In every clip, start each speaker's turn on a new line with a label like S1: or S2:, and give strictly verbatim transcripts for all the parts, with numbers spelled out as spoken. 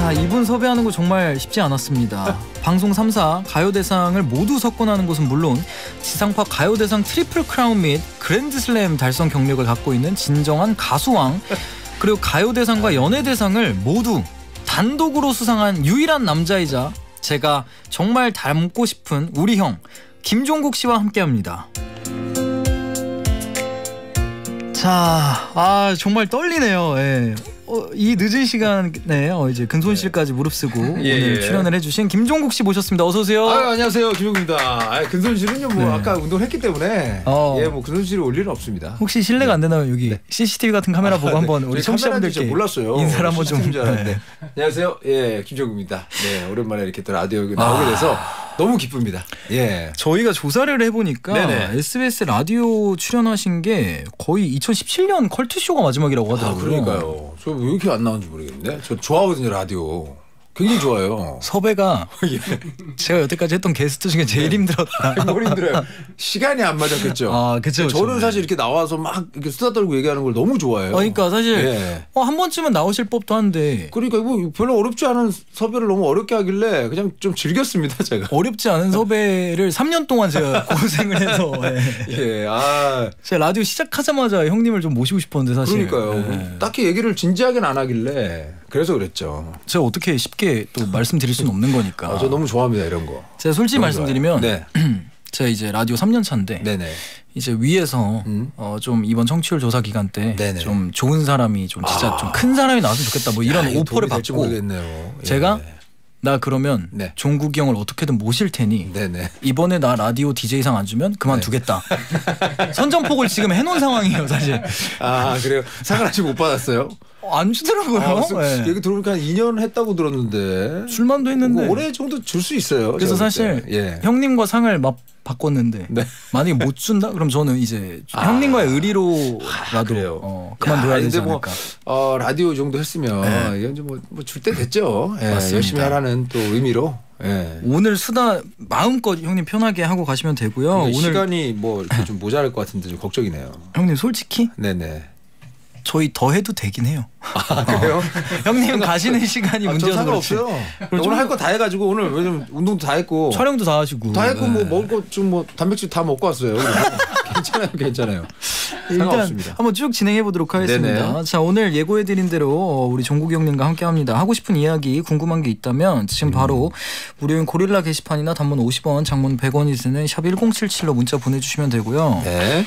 S1: 자, 이분 섭외하는 거 정말 쉽지 않았습니다. 방송 삼 사 가요대상을 모두 석권하는 것은 물론 지상파 가요대상 트리플 크라운 및 그랜드슬램 달성 경력을 갖고 있는 진정한 가수왕, 그리고 가요대상과 연예대상을 모두 단독으로 수상한 유일한 남자이자 제가 정말 닮고 싶은 우리 형 김종국 씨와 함께합니다. 자, 아 정말 떨리네요. 예. 어, 이 늦은 시간에 어, 이제 근손실까지 무릅쓰고
S2: 예,
S1: 오늘
S2: 예.
S1: 출연을 해주신 김종국 씨 모셨습니다. 어서 오세요.
S2: 아, 안녕하세요, 김종국입니다. 아, 근손실은요, 뭐
S1: 네.
S2: 아까 운동을 했기 때문에
S1: 어.
S2: 예, 뭐 근손실이 올 일은 없습니다.
S1: 혹시 실례가
S2: 네.
S1: 안 되나요? 여기
S2: 네.
S1: 씨씨티비 같은 카메라 보고
S2: 아,
S1: 한번
S2: 네.
S1: 우리
S2: 저희 카메라인지
S1: 청취자분들께
S2: 몰랐어요.
S1: 인사를 한번 좀.
S2: 줄 알았는데.
S1: 네.
S2: 안녕하세요, 예, 김종국입니다. 네, 오랜만에 이렇게 또 라디오에 나오게 돼서 너무 기쁩니다. 예.
S1: 저희가 조사를 해보니까
S2: 네네.
S1: 에스비에스 라디오 출연하신 게 거의 이천십칠 년 컬투쇼가 마지막이라고
S2: 아,
S1: 하더라고요.
S2: 그러니까요. 저 왜 이렇게 안 나오는지 모르겠는데. 저 좋아하거든요, 라디오. 굉장히 좋아요.
S1: 섭외가
S2: 예.
S1: 제가 여태까지 했던 게스트 중에 제일 힘들었다.
S2: 너무 힘들어요. 시간이 안 맞았겠죠.
S1: 아, 그쵸,
S2: 저는
S1: 그쵸.
S2: 사실 이렇게 나와서 막 이렇게 수다 떨고 얘기하는 걸 너무 좋아해요.
S1: 그러니까 사실
S2: 예.
S1: 어, 한 번쯤은 나오실 법도 한데
S2: 그러니까 뭐 별로 어렵지 않은 섭외를 너무 어렵게 하길래 그냥 좀 즐겼습니다, 제가.
S1: 어렵지 않은 섭외를 삼 년 동안 제가 고생을 해서 예.
S2: 예, 아,
S1: 제가 라디오 시작하자마자 형님을 좀 모시고 싶었는데 사실
S2: 그러니까요.
S1: 예.
S2: 딱히 얘기를 진지하게는 안 하길래 그래서 그랬죠.
S1: 제가 어떻게 쉽게 또 말씀드릴 수는 없는 거니까.
S2: 아, 저 너무 좋아합니다, 이런 거.
S1: 제가 솔직히
S2: 너무
S1: 말씀드리면
S2: 좋아요.
S1: 제가 이제 라디오 삼 년 차인데
S2: 네, 네.
S1: 이제 위에서
S2: 음.
S1: 어, 좀 이번 청취율 조사 기간 때
S2: 네네.
S1: 좀 좋은 사람이 좀 진짜
S2: 아.
S1: 좀 큰 사람이 나왔으면 좋겠다 뭐 이런
S2: 야, 이게
S1: 오퍼를
S2: 도움이 될지
S1: 받고
S2: 모르겠네요. 예.
S1: 제가 나 그러면
S2: 네.
S1: 종국이 형을 어떻게든 모실 테니
S2: 네, 네.
S1: 이번에 나 라디오 디제이상 안 주면 그만두겠다. 선전폭을 지금 해놓은 상황이에요 사실.
S2: 아, 그래요? 상을 아직 못 받았어요?
S1: 어, 안 주더라고요.
S2: 아, 수-
S1: 예.
S2: 얘기 들어보니까 한 이 년 했다고 들었는데.
S1: 술만도 했는데.
S2: 뭐 올해 정도 줄 수 있어요.
S1: 그래서
S2: 제가 볼
S1: 사실
S2: 때. 예.
S1: 형님과 상을 막 바꿨는데
S2: 네.
S1: 만약에 못 준다? 그럼 저는 이제
S2: 아.
S1: 형님과의 의리로라도
S2: 그래요?
S1: 어, 그만둬야
S2: 야,
S1: 되지
S2: 근데 뭐,
S1: 않을까.
S2: 어, 라디오 정도 했으면
S1: 네.
S2: 이건 뭐줄 때 됐죠. 예,
S1: 맞습니다.
S2: 열심히 하라는 또 의미로. 예.
S1: 오늘 수다 마음껏 형님 편하게 하고 가시면 되고요.
S2: 그러니까
S1: 오늘
S2: 시간이 뭐 이렇게 좀 모자랄 것 같은데 좀 걱정이네요.
S1: 형님 솔직히
S2: 네네.
S1: 저희 더 해도 되긴 해요.
S2: 아, 그래요?
S1: 형님 가시는 시간이
S2: 아, 저
S1: 문제여서 그렇지.
S2: 상관없어요.
S1: 그럼 좀-
S2: 오늘 할 거 다 해가지고 오늘 왜냐면 운동도 다 했고
S1: 촬영도 다 하시고.
S2: 다 했고 뭐
S1: 네.
S2: 먹을 거 좀 뭐 단백질 다 먹고 왔어요. 괜찮아요, 괜찮아요.
S1: 일단
S2: 상관없습니다.
S1: 한번 쭉 진행해 보도록 하겠습니다.
S2: 네네.
S1: 자, 오늘 예고해드린 대로 어, 우리 종국이 형님과 함께합니다. 하고 싶은 이야기, 궁금한 게 있다면 지금 바로 무료인 고릴라 게시판이나 단문 오십 원, 장문 백 원이 드는 샵 일공칠칠로 문자 보내주시면 되고요.
S2: 네.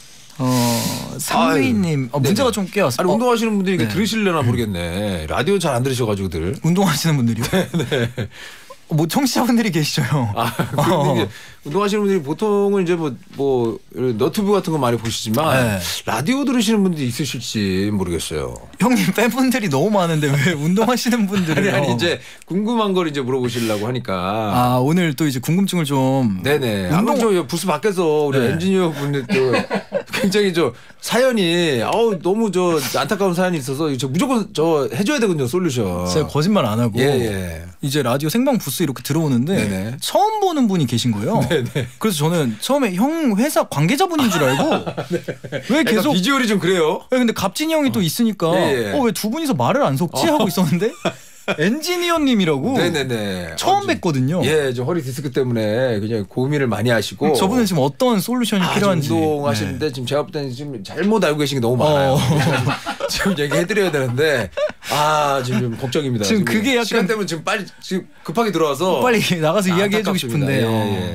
S1: 어, 상미님 어, 문자가
S2: 네네.
S1: 좀 꽤 왔어요.
S2: 아니
S1: 어,
S2: 운동하시는 분들이 이게
S1: 네.
S2: 들으실려나 모르겠네. 라디오 잘 안 들으셔가지고들.
S1: 운동하시는 분들이요?
S2: 네.
S1: 뭐 청취자분들이 계시죠, 형.
S2: 아, 근데
S1: 어.
S2: 이제 운동하시는 분들이 보통은 이제 뭐, 뭐, 너튜브 같은 거 많이 보시지만
S1: 네.
S2: 라디오 들으시는 분들이 있으실지 모르겠어요.
S1: 형님 팬분들이 너무 많은데 왜 운동하시는 분들을
S2: 아니, 아니, 이제 궁금한 걸 이제 물어보시려고 하니까.
S1: 아, 오늘 또 이제 궁금증을 좀
S2: 네네.
S1: 운동-
S2: 아까 저 부스 밖에서 우리
S1: 네.
S2: 엔지니어 분들도 굉장히 저 사연이 아우 너무 저 안타까운 사연이 있어서 저 무조건 저 해줘야 되거든요, 솔루션.
S1: 제가 거짓말 안 하고
S2: 예, 예.
S1: 이제 라디오 생방 부스 이렇게 들어오는데
S2: 네네.
S1: 처음 보는 분이 계신 거예요.
S2: 네네.
S1: 그래서 저는 처음에 형 회사 관계자분인 줄 알고 왜
S2: 약간
S1: 계속
S2: 비주얼이 좀 그래요.
S1: 야, 근데 갑진이 형이 또 있으니까
S2: 예, 예.
S1: 어, 왜 두 분이서 말을 안 섞지 하고 있었는데 엔지니어님이라고
S2: 네네네.
S1: 처음
S2: 어, 좀-
S1: 뵙거든요.
S2: 예, 저 허리 디스크 때문에 그냥 고민을 많이 하시고.
S1: 저분은 지금 어떤 솔루션이
S2: 아,
S1: 필요한지
S2: 좀 운동하시는데
S1: 네.
S2: 지금 제가 볼 때는 지금 잘못 알고 계신 게 너무 많아요.
S1: 어.
S2: 지금 얘기해드려야 되는데 아 지금 좀 걱정입니다.
S1: 지금 그게 약간-
S2: 시간 때문에 지금 빨리 지금 급하게 들어와서
S1: 빨리 나가서
S2: 아,
S1: 이야기해주고
S2: 안타깝습니다.
S1: 싶은데
S2: 예, 예.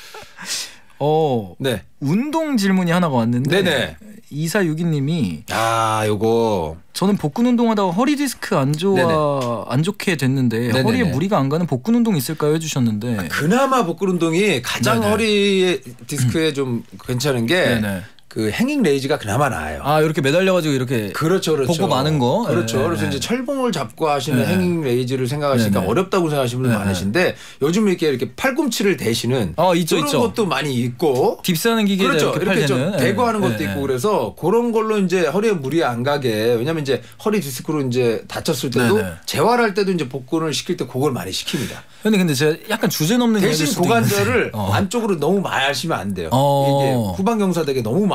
S1: 어,
S2: 네.
S1: 운동 질문이 하나가 왔는데
S2: 네네.
S1: 이사육이님이
S2: 아 요거
S1: 저는 복근 운동하다가 허리 디스크 안 좋아
S2: 네네.
S1: 안 좋게 됐는데
S2: 네네네.
S1: 허리에 무리가 안 가는 복근 운동 있을까요 해주셨는데
S2: 그나마 복근 운동이 가장
S1: 네네.
S2: 허리 디스크에 좀 괜찮은 게
S1: 네네.
S2: 그 행잉 레이즈가 그나마 나아요.
S1: 아 이렇게 매달려가지고 이렇게
S2: 그렇죠, 그렇죠.
S1: 복부 많은 거?
S2: 그렇죠.
S1: 네,
S2: 그래서
S1: 네.
S2: 이제 철봉을 잡고 하시는
S1: 네.
S2: 행잉 레이즈를 생각하시니까
S1: 네, 네.
S2: 어렵다고 생각하시는 분들
S1: 네,
S2: 많으신데 요즘 이렇게 이렇게 팔꿈치를 대시는
S1: 어, 있죠,
S2: 그런
S1: 있죠.
S2: 것도 많이 있고.
S1: 딥스하는 기계에
S2: 그렇죠.
S1: 이렇게,
S2: 이렇게 좀
S1: 팔되는
S2: 대고 하는 것도
S1: 네,
S2: 있고
S1: 네.
S2: 그래서 그런 걸로 이제 허리에 무리 안 가게 왜냐면 이제 허리 디스크로 이제 다쳤을 때도
S1: 네, 네.
S2: 재활할 때도 이제 복근을 시킬 때 그걸 많이 시킵니다.
S1: 근데 근데 제가 약간 주제 넘는
S2: 대신
S1: 이야기일 수도
S2: 고관절을
S1: 있는데. 어.
S2: 안쪽으로 너무 많이 하시면 안 돼요.
S1: 어.
S2: 이게 후방경사되게 너무 많이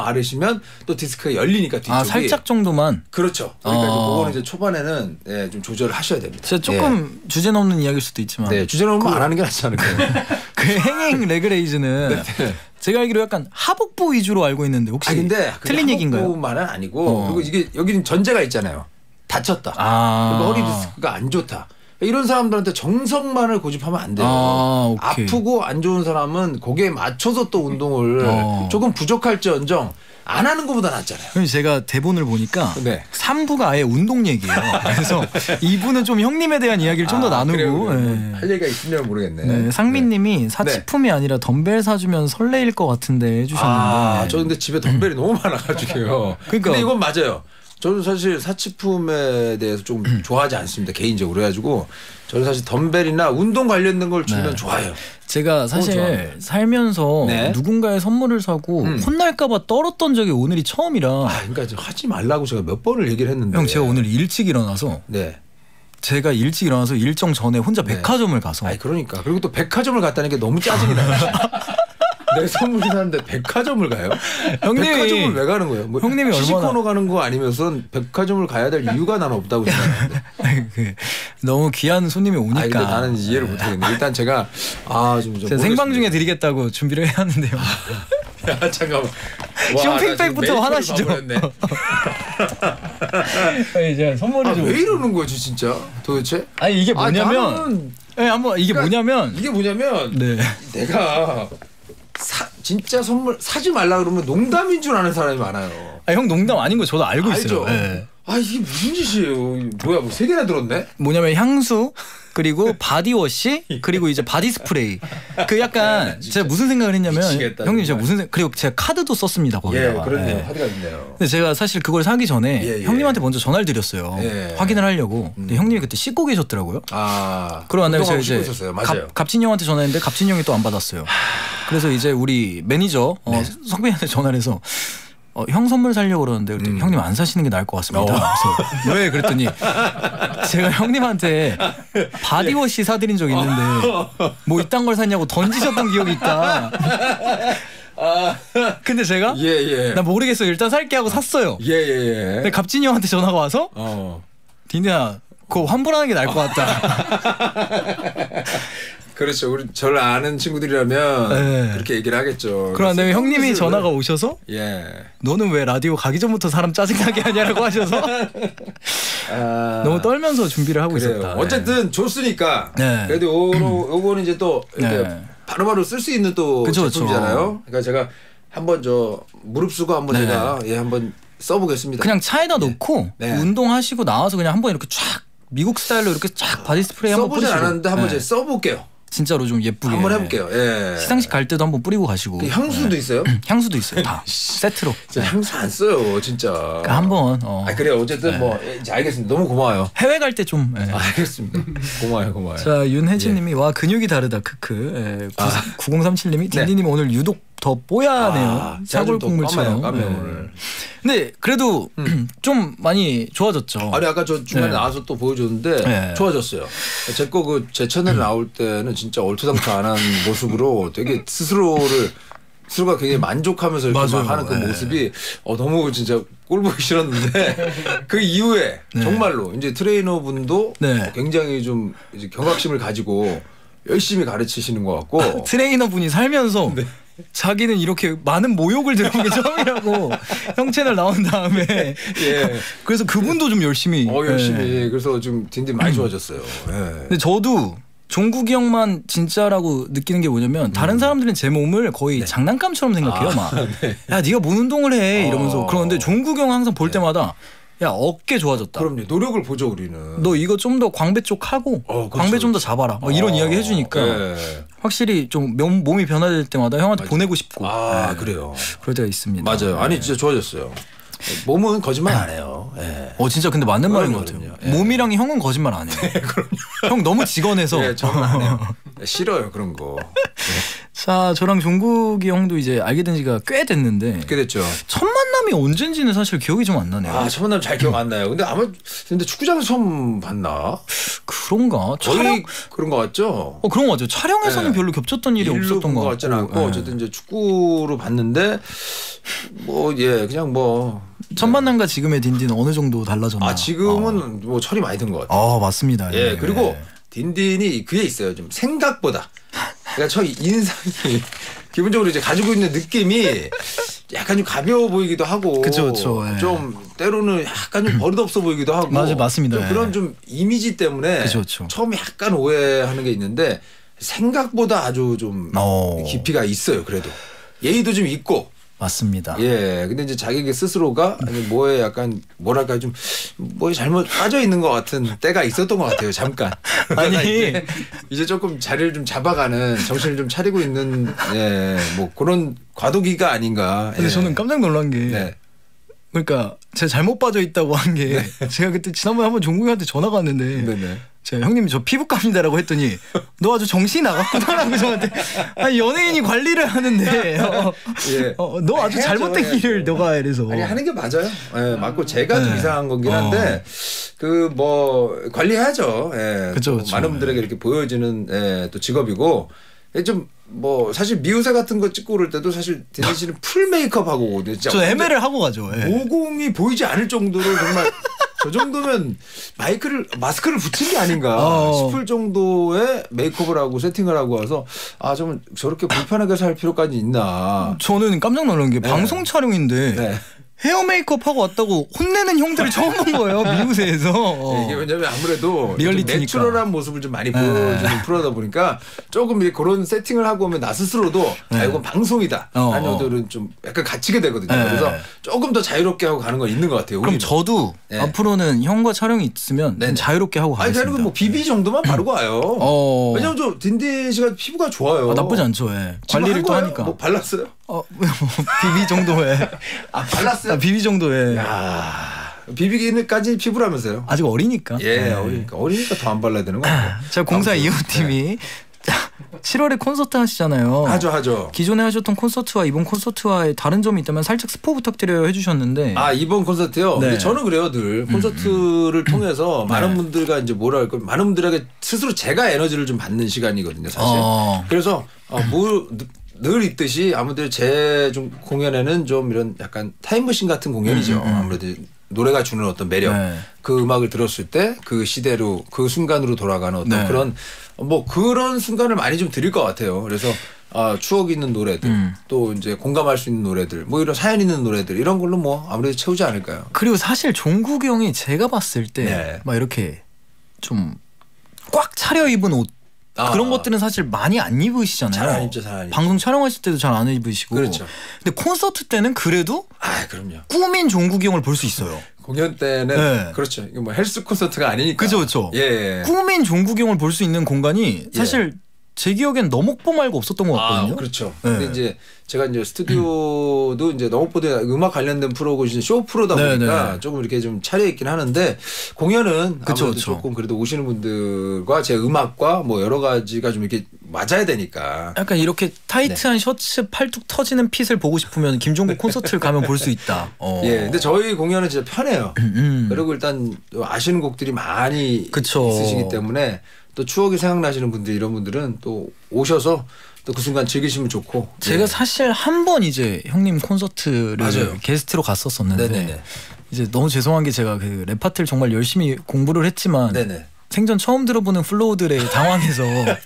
S2: 마르시면 또 디스크가 열리니까 뒤쪽이.
S1: 아 살짝 정도만.
S2: 그렇죠. 그러니까
S1: 어.
S2: 그거는 이제 초반에는 예, 좀 조절을 하셔야 됩니다.
S1: 진짜 조금
S2: 예.
S1: 주제 넘는 이야기일 수도 있지만.
S2: 네, 주제 넘으면 그, 안 하는 게 낫지 않을까요?
S1: 그 행행 레그레이즈는 네, 네. 제가 알기로 약간 하복부 위주로 알고 있는데 혹시 아, 근데 틀린 얘기인가요?
S2: 하복부만은 아니고
S1: 어.
S2: 그리고 이게 여기는 전제가 있잖아요. 다쳤다.
S1: 아.
S2: 허리 디스크가 안 좋다. 이런 사람들한테 정석만을 고집하면 안 돼요.
S1: 아,
S2: 아프고 안 좋은 사람은 거기에 맞춰서 또 운동을 어. 조금 부족할지언정 안 하는 것보다 낫잖아요.
S1: 그럼 제가 대본을 보니까
S2: 네.
S1: 삼 부가 아예 운동 얘기예요. 그래서 이 부는 좀 형님에 대한 이야기를 좀 더 아, 나누고
S2: 그래요, 그래요. 네. 할 얘기가 있으면 모르겠네.
S1: 네, 상민님이 네. 사치품이 아니라 덤벨 사주면 설레일 것 같은데 해주셨는데.
S2: 아, 저 근데 집에 덤벨이 너무 많아가지고요. 그러니까. 근데 이건 맞아요. 저는 사실 사치품에 대해서 좀 좋아하지 않습니다. 개인적으로 해가지고 저는 사실 덤벨이나 운동 관련된 걸 주면 네. 좋아해요.
S1: 제가 사실 살면서 네. 누군가의 선물을 사고 음. 혼날까봐 떨었던 적이 오늘이 처음이라.
S2: 아, 그러니까 하지 말라고 제가 몇 번을 얘기를 했는데.
S1: 형 제가 오늘 일찍 일어나서. 네. 제가 일찍 일어나서 일정 전에 혼자 네. 백화점을 가서.
S2: 아니 그러니까 그리고 또 백화점을 갔다는 게 너무 짜증이 나요. 내 선물이 사는데 백화점을 가요? 형님이 백화점을 왜 가는 거예요? 뭐 형님이 시식코너 얼마나... 가는 거 아니면서 백화점을 가야 될 이유가 나는 없다고 생각하는데.
S1: 그, 너무 귀한 손님이 오니까.
S2: 아니, 근데 나는 이해를 못하겠네. 일단 제가 아 좀
S1: 제가 생방 중에 드리겠다고 준비를 해왔는데요.
S2: 야 잠깐만.
S1: 쇼핑백부터 하나씩 좀. 이제 선물을
S2: 아,
S1: 좀.
S2: 왜 이러는 거지 진짜? 도대체?
S1: 아니 이게 뭐냐면. 아, 나는... 네, 한번 이게 그러니까 뭐냐면.
S2: 이게 뭐냐면. 네. 내가. 사, 진짜 선물 사지 말라 그러면 농담인 줄 아는 사람이 많아요.
S1: 아, 형 농담 아닌 거 저도 알고
S2: 알죠?
S1: 있어요. 네.
S2: 아 이게 무슨 짓이에요? 뭐야 뭐 세 개나 들었네?
S1: 뭐냐면 향수 그리고 바디워시 그리고 이제 바디 스프레이. 그 약간 제가 무슨 생각을 했냐면 미치겠다, 형님 제가 무슨 생각 그리고 제가 카드도 썼습니다 거기다가.
S2: 예, 그렇네요. 예. 카드가 있네요.
S1: 근데 제가 사실 그걸 사기 전에 예, 예. 형님한테 먼저 전화를 드렸어요. 예. 확인을 하려고. 근데 음. 형님이 그때 씻고 계셨더라고요. 아. 그러고 난 다음에 제가 이제 갑, 갑진 형한테 전화했는데 갑진 형이 또 안 받았어요. 그래서 이제 우리 매니저 네. 어, 성빈한테 전화를 해서. 어, 형 선물 사려고 그러는데 음. 형님 안 사시는 게 나을 것 같습니다. 어. 그래서 왜 그랬더니 제가 형님한테 바디워시 사드린 적 있는데 뭐 이딴 걸 샀냐고 던지셨던 기억이 있다. 근데 제가
S2: 예, 예.
S1: 나 모르겠어 일단 살게 하고 샀어요.
S2: 예, 예, 예.
S1: 근데 갑진이 형한테 전화가 와서 어. 딘디야 그거 환불하는 게 나을 것 같다.
S2: 그렇죠. 우리 저를 아는 친구들이라면 네. 그렇게 얘기를 하겠죠.
S1: 그런데 형님이 전화가 오셔서
S2: 예.
S1: 너는 왜 라디오 가기 전부터 사람 짜증나게 하냐라고 하셔서 아... 너무 떨면서 준비를 하고 그래요. 있었다.
S2: 어쨌든
S1: 네.
S2: 줬으니까 네. 그래도 요거, 요거는 이제 또 이렇게 네. 바로바로 쓸 수 있는 또 그쵸, 제품이잖아요. 그러니까 제가 한번 저 무릎쓰고 한번 네. 제가 예 한번 써보겠습니다.
S1: 그냥 차에다 놓고 네. 운동하시고 나와서 그냥 한번 이렇게 쫙 미국 스타일로 이렇게 쫙 바디 스프레이 한번 뿌리시고.
S2: 써보진 않았는데 한번 네. 제가 써볼게요.
S1: 진짜로 좀 예쁘게
S2: 한번 해볼게요. 예.
S1: 시상식 갈 때도 한번 뿌리고 가시고.
S2: 그 향수도 네. 있어요?
S1: 향수도 있어요. 다 세트로.
S2: 네. 향수 안 써요, 진짜.
S1: 그러니까 한번. 어.
S2: 아 그래요. 어쨌든 네. 뭐 이제 알겠습니다. 너무 고마워요.
S1: 해외 갈 때 좀. 네.
S2: 아, 알겠습니다. 고마워요, 고마워요.
S1: 자 윤혜진님이 예. 와 근육이 다르다 크크. 예. 아. 구공삼칠님이 딘디님 네. 오늘 유독 더 뽀야네요. 아, 사골 국물처럼.
S2: 까매요, 까매요, 오늘.
S1: 근데 그래도 음. 좀 많이 좋아졌죠.
S2: 아니 아까 저 중간에 네. 나와서 또 보여줬는데 네. 좋아졌어요. 제 거 그 제 채널 음. 나올 때는 진짜 얼토당토 안 한 모습으로 되게 스스로를 스스로가 굉장히 만족하면서 이렇게 막 하는 그 네. 모습이 어, 너무 진짜 꼴 보기 싫었는데 그 이후에 네. 정말로 이제 트레이너분도 네. 굉장히 좀 이제 경각심을 가지고 열심히 가르치시는 것 같고
S1: 아, 트레이너분이 살면서 네. 자기는 이렇게 많은 모욕을 들은 게 처음이라고 형 채널 나온 다음에 예. 그래서 그분도 좀 열심히
S2: 어 열심히 예. 그래서 좀 딘딘 많이 좋아졌어요. 예.
S1: 근데 저도 종국이 형만 진짜라고 느끼는 게 뭐냐면 음. 다른 사람들은 제 몸을 거의 네. 장난감처럼 생각해요. 아, 막 네. 야 네가 뭔 운동을 해 이러면서 어. 그러는데 종국이 형 항상 볼 네. 때마다 야 어깨 좋아졌다.
S2: 그럼요. 노력을 보죠 우리는.
S1: 너 이거 좀 더 광배 쪽 하고 어, 그렇죠, 광배 좀 더 잡아라. 뭐 이런 어, 이야기 해주니까 네. 확실히 좀 몸이 변화될 때마다 형한테 맞아. 보내고 싶고.
S2: 아
S1: 네.
S2: 그래요.
S1: 그럴 때가 있습니다.
S2: 맞아요. 아니 진짜 좋아졌어요. 몸은 거짓말 안 해요. 네.
S1: 어 진짜 근데 맞는 말인 것 같아요. 네. 몸이랑 형은 거짓말 안 해요. 네, 형 너무 직원해서.
S2: 네, 저는 안 해요. 싫어요 그런 거. 네.
S1: 자 저랑 종국이 형도 이제 알게 된 지가 꽤 됐는데.
S2: 꽤 됐죠.
S1: 첫 만남 만남이 언젠지는 사실 기억이 좀 안 나네요.
S2: 아, 첫 만남 잘 기억 안 나요. 근데 아마 근데 축구장에서 처음 봤나?
S1: 그런가?
S2: 거의
S1: 촬영
S2: 그런 거 같죠?
S1: 어, 그런 거 같죠. 촬영에서는 네. 별로 겹쳤던 일이 없었던 것
S2: 같지는 않고 네. 어쨌든 이제 축구로 봤는데 뭐 예 그냥 뭐
S1: 첫 만남과 지금의 딘딘은 어느 정도 달라졌나?
S2: 아 지금은 어. 뭐 철이 많이 든 것 같아요.
S1: 아 맞습니다.
S2: 예
S1: 네.
S2: 그리고 딘딘이 그게 있어요. 좀 생각보다 그러니까 저 인상이 기본적으로 이제 가지고 있는 느낌이 약간 좀 가벼워 보이기도 하고
S1: 그쵸, 그쵸, 예.
S2: 좀 때로는 약간 좀 버릇없어 보이기도 하고
S1: 맞아 맞습니다.
S2: 좀 그런 좀 이미지 때문에
S1: 그쵸, 그쵸.
S2: 처음에 약간 오해하는 게 있는데 생각보다 아주 좀 오. 깊이가 있어요. 그래도 예의도 좀 있고
S1: 맞습니다.
S2: 예. 근데 이제 자기 스스로가 뭐에 약간 뭐랄까 좀 뭐에 잘못 빠져 있는 것 같은 때가 있었던 것 같아요. 잠깐.
S1: 아니
S2: 이제, 이제 조금 자리를 좀 잡아가는 정신을 좀 차리고 있는 예. 뭐 그런 과도기가 아닌가.
S1: 근데
S2: 예.
S1: 저는 깜짝 놀란 게
S2: 네.
S1: 그러니까 제가 잘못 빠져 있다고 한 게 네. 제가 그때 지난번에 한번 종국이한테 전화가 왔는데 네네. 제가 형님 저 피부과입니다라고 했더니 너 아주 정신이 나갔구나라고 저한테 아니 연예인이 관리를 하는데 어, 예. 어, 너 아주 잘못된 길을 너가 이래서
S2: 아니 하는 게 맞아요. 예, 맞고 제가 네. 좀 이상한 거긴 한데 어. 그 뭐 관리해야죠. 예,
S1: 그쵸, 그쵸.
S2: 많은 분들에게 이렇게 보여지는 예, 또 직업이고 좀 뭐 사실 미우새 같은 거 찍고 그럴 때도 사실 딘딘 씨는 풀 메이크업 하고 오거든요.
S1: 저 헤매를 하고 가죠. 예.
S2: 모공이 보이지 않을 정도로 정말 저 정도면 마이크를 마스크를 붙인 게 아닌가 어. 싶을 정도의 메이크업을 하고 세팅을 하고 와서 아 좀 저렇게 불편하게 살 필요까지 있나.
S1: 저는 깜짝 놀란 게 네. 방송 촬영인데 네. 헤어 메이크업 하고 왔다고 혼내는 형들을 처음 본 거예요. 미우새에서.
S2: 네, 이게 왜냐면 아무래도
S1: 리얼리티니까.
S2: 내추럴한 모습을 좀 많이 보여주는 네. 프로다 보니까 조금 그런 세팅을 하고 오면 나 스스로도 네. 아 이건 방송이다. 어, 라는 것들은 좀 약간 갇히게 되거든요. 네. 그래서 조금 더 자유롭게 하고 가는 건 있는 것 같아요.
S1: 그럼 우리는. 저도 네. 앞으로는 형과 촬영이 있으면 네. 자유롭게 하고 가겠습니다.
S2: 아니, 그리고 뭐 비비 정도만 바르고 와요. 어. 왜냐면 저 딘딘 씨가 피부가 좋아요.
S1: 아, 나쁘지 않죠. 예. 관리를 또 하니까.
S2: 뭐 발랐어요?
S1: 어, 비비 정도에.
S2: 아, 발랐어요?
S1: 아, 비비 정도에.
S2: 야 비비기까지 피부라면서요?
S1: 아직 어리니까.
S2: 예, 네. 어리니까. 어리니까 더 안 발라야 되는 거 같아요.
S1: 자, 공사 이 호팀이 네. 칠월에 콘서트 하시잖아요.
S2: 하죠, 하죠.
S1: 기존에 하셨던 콘서트와 이번 콘서트와의 다른 점이 있다면 살짝 스포 부탁드려요 해주셨는데.
S2: 아, 이번 콘서트요? 네. 근데 저는 그래요, 늘. 콘서트를 음. 통해서 네. 많은 분들과 이제 뭐랄까, 많은 분들에게 스스로 제가 에너지를 좀 받는 시간이거든요, 사실. 어. 그래서, 어, 뭐, 늘 있듯이 아무래도 제 좀 공연에는 좀 이런 약간 타임머신 같은 공연이죠. 음, 음. 아무래도 노래가 주는 어떤 매력. 네. 그 음악을 들었을 때 그 시대로 그 순간으로 돌아가는 어떤 네. 그런 뭐 그런 순간을 많이 좀 드릴 것 같아요. 그래서 아, 추억 있는 노래들 음. 또 이제 공감할 수 있는 노래들 뭐 이런 사연 있는 노래들 이런 걸로 뭐 아무래도 채우지 않을까요.
S1: 그리고 사실 종국이 형이 제가 봤을 때 막 네. 이렇게 좀 꽉 차려 입은 옷 아. 그런 것들은 사실 많이 안 입으시잖아요.
S2: 잘 안 입죠, 잘 안 입죠.
S1: 방송 촬영하실 때도 잘 안 입으시고.
S2: 그렇죠.
S1: 근데 콘서트 때는 그래도
S2: 아, 그럼요.
S1: 꾸민 종국이 형을 볼 수 있어요.
S2: 공연 때는 네. 그렇죠. 이거 뭐 헬스 콘서트가 아니니까.
S1: 그죠, 그죠.
S2: 예.
S1: 꾸민 종국이 형을 볼 수 있는 공간이 사실 예. 제 기억엔 너목보 말고 없었던 것 같거든요.
S2: 아, 그렇죠. 네. 근데 이제 제가 이제 스튜디오도 음. 이제 너목보다 음악 관련된 프로고 이제 쇼 프로다 보니까 네네. 조금 이렇게 좀 차려있긴 하는데 공연은 그쵸, 아무래도 그쵸. 조금 그래도 오시는 분들과 제 음악과 뭐 여러 가지가 좀 이렇게 맞아야 되니까.
S1: 약간 이렇게 타이트한 네. 셔츠 팔뚝 터지는 핏을 보고 싶으면 김종국 콘서트를 가면 볼 수 있다. 어.
S2: 예, 근데 저희 공연은 진짜 편해요.
S1: 음.
S2: 그리고 일단 아시는 곡들이 많이
S1: 그쵸.
S2: 있으시기 때문에. 또 추억이 생각나시는 분들 이런 분들은 또 오셔서 또 그 순간 즐기시면 좋고.
S1: 제가 네. 사실 한 번 이제 형님 콘서트를
S2: 맞아요.
S1: 게스트로 갔었었는데
S2: 네네네.
S1: 이제 너무 죄송한 게 제가 그 랩 파트를 정말 열심히 공부를 했지만 네네. 생전 처음 들어보는 플로우들의 당황해서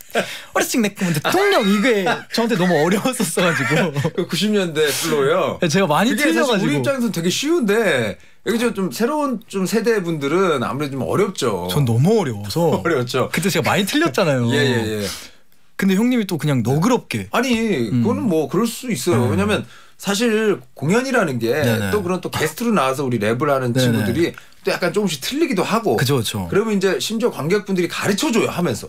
S1: 어르신 내꺼면 대통령 이게 저한테 너무 어려웠었어가지고
S2: 그 구십 년대 플로우요.
S1: 제가 많이 틀려가지고
S2: 우리 입장에서는 되게 쉬운데 여기 좀 새로운 좀 세대 분들은 아무래도 좀 어렵죠.
S1: 전 너무 어려워서
S2: 어려웠죠.
S1: 그때 제가 많이 틀렸잖아요.
S2: 예예예. 예, 예.
S1: 근데 형님이 또 그냥 너그럽게
S2: 아니 음. 그거는 뭐 그럴 수 있어요. 음. 왜냐면 사실 공연이라는 게 또 그런 또 게스트로 나와서 우리 랩을 하는 네네. 친구들이 또 약간 조금씩 틀리기도 하고.
S1: 그죠, 그죠.
S2: 그러면 이제 심지어 관객분들이 가르쳐줘요 하면서.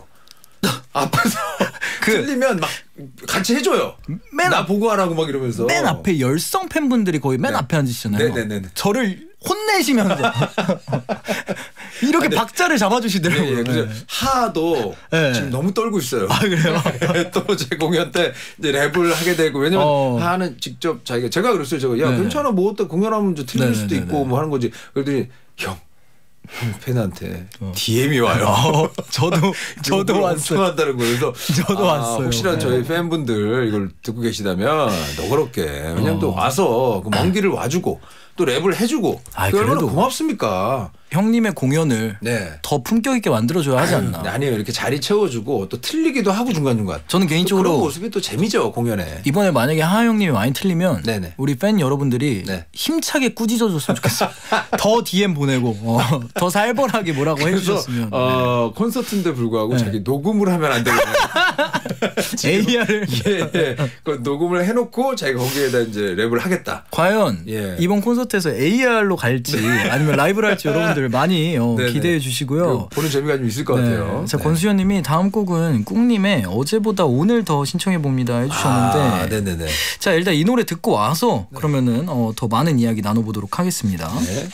S2: 앞에서 그 틀리면 막 같이 해줘요. 맨 나 보고 하라고 막 이러면서.
S1: 맨 앞에 열성 팬분들이 거의 맨 네. 앞에 앉으시잖아요.
S2: 네네네.
S1: 저를 혼내시면서. 이렇게 네. 박자를 잡아주시더라고요.
S2: 네, 네. 하도 네. 지금 너무 떨고 있어요.
S1: 아 그래요?
S2: 또 제 공연 때 이제 랩을 하게 되고 왜냐면 어. 하는 직접 자기가 제가 그랬어요. 제가 야 네네. 괜찮아 뭐 어떤 공연하면 좀 틀릴 네네네네. 수도 있고 뭐 하는 거지. 그랬더니 형. 형 팬한테 어. 디엠이 와요. 어,
S1: 저도 저도 왔어요.
S2: 한다는 거예요. 그래서
S1: 저도
S2: 아,
S1: 왔어요.
S2: 혹시나 네. 저희 팬분들 이걸 듣고 계시다면 너그럽게 왜냐면 어. 또 와서 그 먼 길을 와주고 또 랩을 해주고 아, 그 얼마나 고맙습니까?
S1: 형님의 공연을 네. 더 품격 있게 만들어줘야 하지 않나?
S2: 아니, 아니에요. 이렇게 자리 채워주고 또 틀리기도 하고 중간중간.
S1: 저는 개인적으로
S2: 그런 모습이 또 재미죠 공연에.
S1: 이번에 만약에 하하 형님이 많이 틀리면 네네. 우리 팬 여러분들이 네. 힘차게 꾸짖어줬으면 좋겠어요. 더 디엠 보내고 어, 더 살벌하게 뭐라고 해주셨으면.
S2: 어, 콘서트인데 불구하고 네. 자기 녹음을 하면 안 되거든요.
S1: 에이아르을
S2: 예, 예. 그 녹음을 해놓고 자기가 거기에다 이제 랩을 하겠다.
S1: 과연 예. 이번 콘서트에서 에이아르로 갈지 아니면 라이브를 할지 여러분들 많이 어, 기대해 주시고요.
S2: 보는 재미가 좀 있을 것
S1: 네.
S2: 같아요.
S1: 자
S2: 네.
S1: 권수현님이 다음 곡은 꾹님의 어제보다 오늘 더 신청해 봅니다 해주셨는데,
S2: 아, 네네네.
S1: 자 일단 이 노래 듣고 와서 네. 그러면은 어, 더 많은 이야기 나눠보도록 하겠습니다. 네.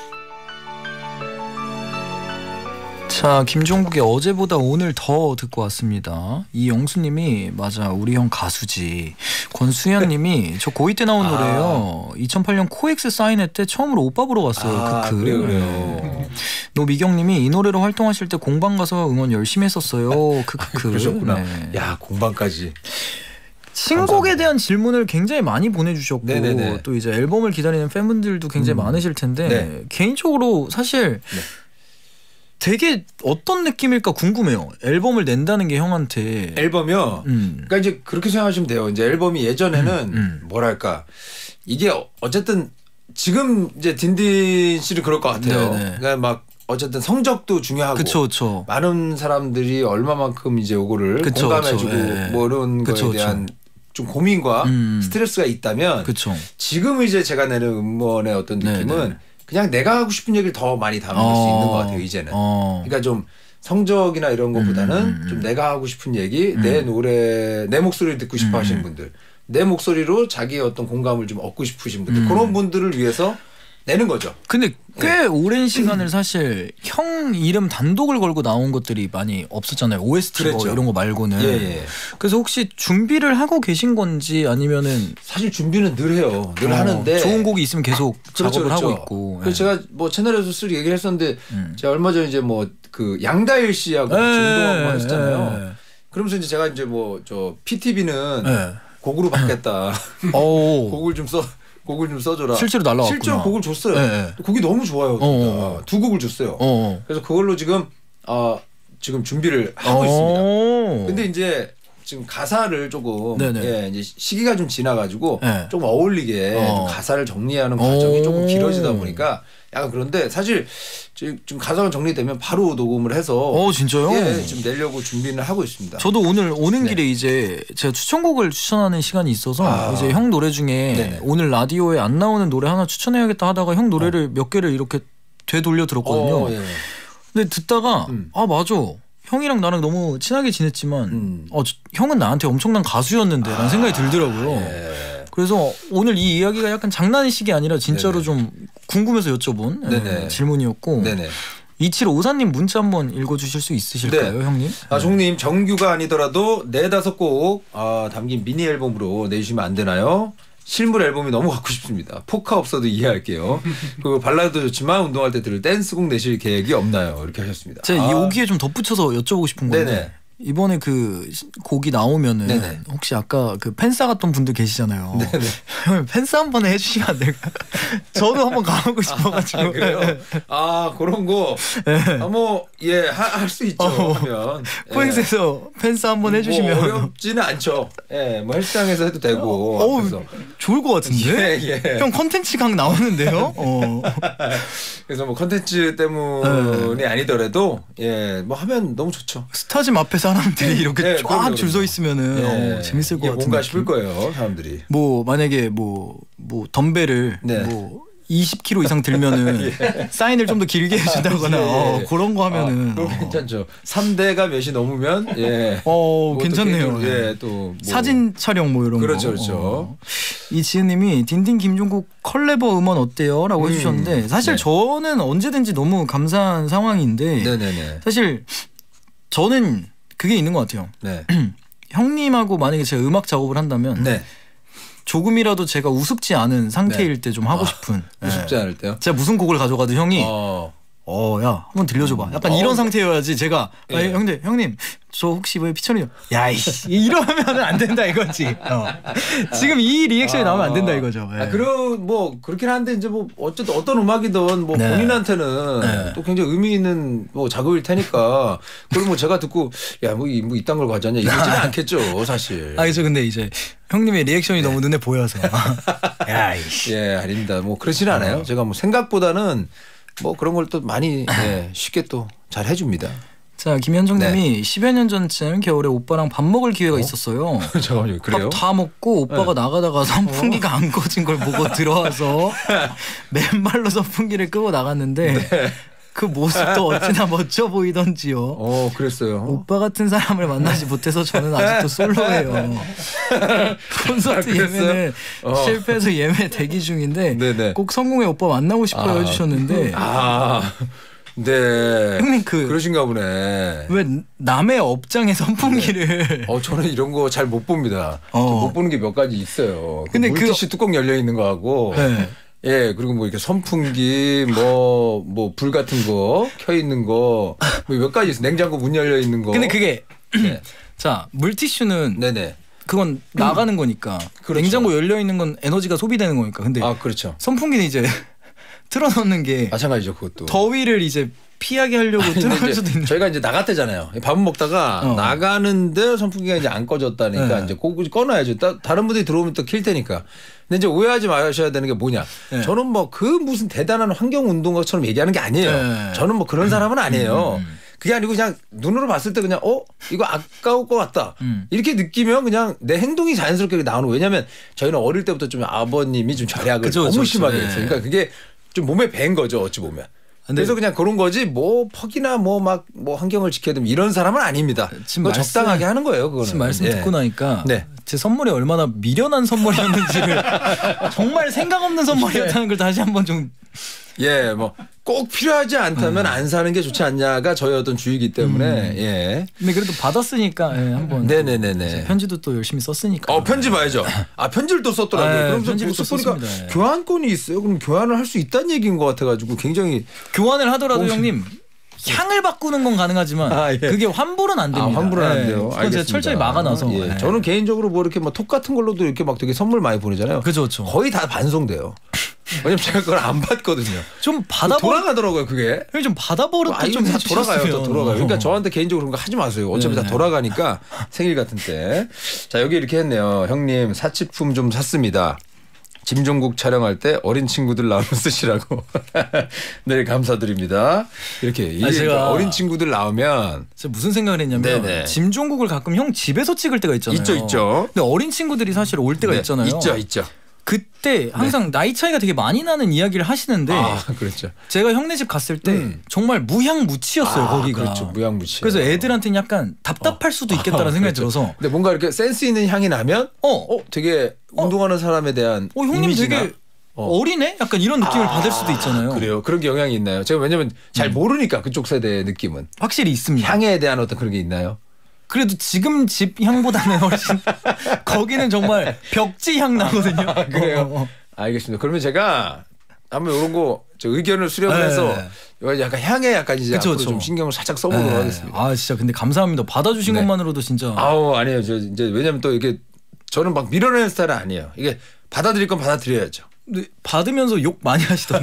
S1: 자 김종국의 어제보다 오늘 더 듣고 왔습니다. 이영수님이 맞아 우리 형 가수지. 권수현님이 저 고이 때 나온 아. 노래예요. 이천팔 년 코엑스 사인회 때 처음으로 오빠 보러 갔어요.
S2: 아,
S1: 크크.
S2: 그래요, 그래요.
S1: 노미경님이 이 노래로 활동하실 때 공방 가서 응원 열심히 했었어요. 크크크.
S2: 그러셨구나. 네. 야 공방까지.
S1: 신곡에 대한 질문을 굉장히 많이 보내주셨고 네네네. 또 이제 앨범을 기다리는 팬분들도 굉장히 음. 많으실 텐데 네. 개인적으로 사실. 네. 되게 어떤 느낌일까 궁금해요. 앨범을 낸다는 게 형한테.
S2: 앨범이요? 음. 그러니까 이제 그렇게 생각하시면 돼요. 이제 앨범이 예전에는 음, 음. 뭐랄까 이게 어쨌든 지금 이제 딘딘 씨는 그럴 것 같아요. 네네. 그러니까 막 어쨌든 성적도 중요하고
S1: 그쵸, 그쵸.
S2: 많은 사람들이 얼마만큼 이제 요거를 그쵸, 공감해주고 그쵸. 네. 뭐 이런 그쵸, 거에 대한 그쵸. 좀 고민과 음. 스트레스가 있다면 그쵸. 지금 이제 제가 내는 음원의 어떤 느낌은 네네. 그냥 내가 하고 싶은 얘기를 더 많이 담을 어. 수 있는 것 같아요 이제는. 어. 그러니까 좀 성적이나 이런 것보다는 음, 음, 좀 내가 하고 싶은 얘기, 음. 내 노래, 내 목소리를 듣고 싶어 음. 하시는 분들, 내 목소리로 자기의 어떤 공감을 좀 얻고 싶으신 분들, 음. 그런 분들을 위해서 내는 거죠.
S1: 근데 꽤 네. 오랜 시간을 사실 형 이름 단독을 걸고 나온 것들이 많이 없었잖아요. 오에스티 뭐 이런 거 말고는. 예, 예. 그래서 혹시 준비를 하고 계신 건지 아니면은
S2: 사실 준비는 늘 해요. 늘 어, 하는데
S1: 좋은 곡이 있으면 계속
S2: 그렇죠,
S1: 작업을
S2: 그렇죠.
S1: 하고 있고.
S2: 그래서 예. 제가 뭐 채널에서 쓸 얘기를 했었는데 음. 제가 얼마 전에 이제 뭐 그 양다일 씨하고 같이 운동하고 했었잖아요. 예. 그러면서 이제 제가 이제 뭐 저 피티비는 예. 곡으로 받겠다. 곡을 좀 써. 곡을 좀 써줘라.
S1: 실제로 날라왔구나.
S2: 실제로 곡을 줬어요. 네. 곡이 너무 좋아요. 어. 두 곡을 줬어요. 어. 그래서 그걸로 지금 어, 지금 준비를 하고 어. 있습니다. 근데 이제 지금 가사를 조금 예, 이제 시기가 좀 지나가지고 네. 조금 어울리게 어. 좀 가사를 정리하는 과정이 조금 길어지다 보니까 약간 그런데 사실 지금 가사가 정리되면 바로 녹음을 해서
S1: 어 진짜요?
S2: 예, 지금 내려고 준비를 하고 있습니다.
S1: 저도 오늘 오는 길에 네. 이제 제가 추천곡을 추천하는 시간이 있어서 아. 이제 형 노래 중에 네네. 오늘 라디오에 안 나오는 노래 하나 추천해야겠다 하다가 형 노래를 어. 몇 개를 이렇게 되돌려 들었거든요. 어, 예. 근데 듣다가 음. 아 맞아. 형이랑 나랑 너무 친하게 지냈지만 음. 어, 형은 나한테 엄청난 가수였는데 라는 아. 생각이 들더라고요. 예. 그래서 오늘 이 이야기가 약간 장난식이 아니라 진짜로 네네. 좀 궁금해서 여쭤본 네네. 질문이었고 네네. 이칠오사님 문자 한번 읽어주실 수 있으실까요? 네. 형님?
S2: 아, 종님 정규가 아니더라도 네다섯 곡 아, 담긴 미니 앨범으로 내주시면 안 되나요? 실물 앨범이 너무 갖고 싶습니다. 포카 없어도 이해할게요. 그 발라드도 좋지만 운동할 때 들을 댄스곡 내실 계획이 없나요? 이렇게 하셨습니다.
S1: 제가 아. 여기에 좀 덧붙여서 여쭤보고 싶은 건데 네네. 이번에 그 곡이 나오면은 네네. 혹시 아까 그 팬싸 같던 분들 계시잖아요. 네네. 팬싸 한번 해주시면 안 될까요? 저도 한번 가보고 싶어가지고.
S2: 아, 그래요? 아 그런 거. 네. 아, 뭐 예 할 수 있죠. 어, 하면
S1: 코엑스에서 예. 팬싸 한번 해주시면
S2: 뭐 어렵지는 않죠. 예, 뭐 헬스장에서 해도 되고.
S1: 어, 어, 좋을 것 같은데. 예, 예. 형 컨텐츠 강 나오는데요. 어.
S2: 그래서 뭐 컨텐츠 때문이 네. 아니더라도 예, 뭐 하면 너무 좋죠.
S1: 스타짐 앞에서 사람들이 이렇게 네, 쫙 줄 서 있으면은
S2: 네.
S1: 어, 재밌을 것 같은데
S2: 뭔가 싶을 거예요 사람들이.
S1: 뭐 만약에 뭐 뭐 덤벨을 네. 뭐 이십 킬로그램 이상 들면은 예. 사인을 좀 더 길게 해준다거나 예, 예. 어, 그런 거 하면은
S2: 아, 괜찮죠. 삼 대가 몇이 넘으면 예.
S1: 어 괜찮네요.
S2: 또, 예, 또 뭐.
S1: 사진 촬영 뭐 이런
S2: 그렇죠,
S1: 거.
S2: 그렇죠.
S1: 어. 이 지은님이 딘딘 김종국 컬래버 음원 어때요?라고 음. 해주셨는데 사실 네. 저는 언제든지 너무 감사한 상황인데 네네네. 사실 저는 그게 있는 것 같아요. 네. 형님하고 만약에 제가 음악 작업을 한다면. 네. 조금이라도 제가 우습지 않은 상태일 네. 때 좀 하고 싶은.
S2: 아, 우습지 네. 않을 때요?
S1: 제가 무슨 곡을 가져가도 형이 어, 어 야 한번 들려줘봐. 약간 어. 이런 상태여야지 제가 예. 아, 형님 형님 저 혹시 왜 피처링? 야이씨 이러면은 안 된다 이거지. 어. 지금 이 리액션이 아, 나오면 안 된다 이거죠. 예.
S2: 아, 그럼 뭐 그렇긴 한데 이제 뭐 어쨌든 어떤 음악이든 뭐 네. 본인한테는 네. 또 굉장히 의미 있는 뭐 작업일 테니까 그럼 뭐 제가 듣고 야뭐 뭐 이딴 걸 가져왔냐 이러지는 않겠죠 사실.
S1: 아 그래서 근데 이제 형님의 리액션이 네. 너무 눈에 보여서. 야이씨.
S2: 예 아닙니다. 뭐 그렇지는 않아요. 어. 제가 뭐 생각보다는 뭐 그런 걸 또 많이 예, 쉽게 또 잘 해줍니다.
S1: 자 김현정님이 네. 십여 년 전쯤 겨울에 오빠랑 밥 먹을 기회가 어? 있었어요.
S2: 잠깐만요. 그래요?
S1: 밥 다 먹고 오빠가 네. 나가다가 선풍기가 어? 안 꺼진 걸 보고 들어와서 맨발로 선풍기를 끄고 나갔는데 네. 그 모습도 어찌나 멋져 보이던지요.
S2: 어, 그랬어요.
S1: 오빠 같은 사람을 만나지 못해서 저는 아직도 솔로예요. 콘서트 아, 예매는 어. 실패해서 예매 대기 중인데 네네. 꼭 성공해 오빠 만나고 싶어요 아, 해주셨는데.
S2: 아, 네.
S1: 형님 그
S2: 그러신가 보네.
S1: 왜 남의 업장에 선풍기를?
S2: 네. 어, 저는 이런 거 잘 못 봅니다. 어. 못 보는 게 몇 가지 있어요. 근데 그 물티슈 그... 뚜껑 열려 있는 거 하고. 네. 예, 그리고 뭐 이렇게 선풍기, 뭐, 뭐, 불 같은 거, 켜 있는 거, 뭐 몇 가지 있어. 냉장고 문 열려 있는 거.
S1: 근데 그게, 네. 자, 물티슈는. 네네. 그건 나가는 거니까. 그렇죠. 냉장고 열려 있는 건 에너지가 소비되는 거니까. 근데.
S2: 아, 그렇죠.
S1: 선풍기는 이제 틀어놓는 게.
S2: 마찬가지죠, 그것도.
S1: 더위를 이제 피하게 하려고 틀어놓을 수도 있는.
S2: 저희가 이제 나갔대잖아요. 밥을 먹다가 어. 나가는데 선풍기가 이제 안 꺼졌다니까 네. 이제 꼭 꺼놔야죠. 다른 분들이 들어오면 또 킬 테니까. 근데 이제 오해하지 마셔야 되는 게 뭐냐. 네. 저는 뭐 그 무슨 대단한 환경운동가처럼 얘기하는 게 아니에요. 네. 저는 뭐 그런 사람은 아니에요. 음. 그게 아니고 그냥 눈으로 봤을 때 그냥 어? 이거 아까울 것 같다. 음. 이렇게 느끼면 그냥 내 행동이 자연스럽게 나오는 거예요. 왜냐하면 저희는 어릴 때부터 좀 아버님이 좀 절약을 그쵸, 너무 그쵸, 심하게 네. 했어요. 그러니까 그게 좀 몸에 밴 거죠. 어찌 보면. 그래서 그냥 그런 거지 뭐 퍽이나 뭐 막 뭐 환경을 지켜야 되면 이런 사람은 아닙니다. 지금 말씀, 적당하게 하는 거예요. 그거는.
S1: 지금 말씀 예. 듣고 나니까 네. 제 선물이 얼마나 미련한 선물이었는지를 정말 생각 없는 선물이었다는 걸 다시 한번 좀
S2: 예, 뭐 꼭 필요하지 않다면 안 사는 게 좋지 않냐가 저희 어떤 주의이기 때문에 음. 예.
S1: 근데 그래도 받았으니까 예, 한번
S2: 네네네네
S1: 편지도 또 열심히 썼으니까.
S2: 어 편지 봐야죠. 아 편지를 또 썼더라고요. 네, 그럼 편지를 또 보니까 예. 교환권이 있어요. 그럼 교환을 할 수 있다는 얘기인 것 같아가지고 굉장히
S1: 교환을 하더라도 오시... 형님. 향을 바꾸는 건 가능하지만 아, 예. 그게 환불은 안 됩니다.
S2: 아, 환불은 안 돼요.
S1: 네. 그건 제가 철저히 막아놔서.
S2: 예. 네. 저는 개인적으로 뭐 이렇게 뭐 톡 같은 걸로도 이렇게 막 되게 선물 많이 보내잖아요.
S1: 그죠, 그죠.
S2: 거의 다 반송돼요. 왜냐면 제가 그걸 안 받거든요.
S1: 좀 받아
S2: 돌아가더라고요, 그게.
S1: 좀 받아버릇도 아, 좀
S2: 다 돌아가요, 또 돌아가요. 그러니까 저한테 개인적으로 그런 거 하지 마세요. 어차피 네네. 다 돌아가니까 생일 같은 때. 자 여기 이렇게 했네요. 형님 사치품 좀 샀습니다. 김종국 촬영할 때 어린 친구들 나오면 쓰시라고. 네 감사드립니다. 이렇게
S1: 아니, 제가
S2: 어린 친구들 나오면
S1: 제가 무슨 생각을 했냐면 네네. 김종국을 가끔 형 집에서 찍을 때가 있잖아요.
S2: 있죠 있죠.
S1: 근데 어린 친구들이 사실 올 때가 네. 있잖아요.
S2: 있죠 있죠.
S1: 그때 항상 네. 나이 차이가 되게 많이 나는 이야기를 하시는데
S2: 아, 그렇죠.
S1: 제가 형네 집 갔을 때 음. 정말 무향무치였어요. 아, 거기가.
S2: 그렇죠. 무향무치.
S1: 그래서 애들한테는 약간 답답할 어. 수도 있겠다는 아, 생각이 그렇죠. 들어서.
S2: 근데 뭔가 이렇게 센스 있는 향이 나면 어, 어 되게 어. 운동하는 사람에 대한
S1: 어, 형님
S2: 이미지나?
S1: 되게 어. 어리네? 약간 이런 느낌을 아, 받을 수도 있잖아요.
S2: 그래요. 그런 게 영향이 있나요? 제가 왜냐면 잘 음. 모르니까 그쪽 세대의 느낌은.
S1: 확실히 있습니다.
S2: 향에 대한 어떤 그런 게 있나요?
S1: 그래도 지금 집 향보다는 훨씬 거기는 정말 벽지 향 나거든요.
S2: 아, 그래요? 어, 어. 알겠습니다. 그러면 제가 한번 이런 거 의견을 수렴을 해서 네. 약간 향에 약간 이제 그쵸, 앞으로 그쵸. 좀 신경을 살짝 써보도록 네. 하겠습니다.
S1: 아 진짜 근데 감사합니다. 받아주신 네. 것만으로도 진짜.
S2: 아우 아니에요. 저 이제 왜냐면 또 이게 저는 막 밀어내는 스타일은 아니에요. 이게 받아들일 건 받아들여야죠.
S1: 근데 받으면서 욕 많이 하시던데.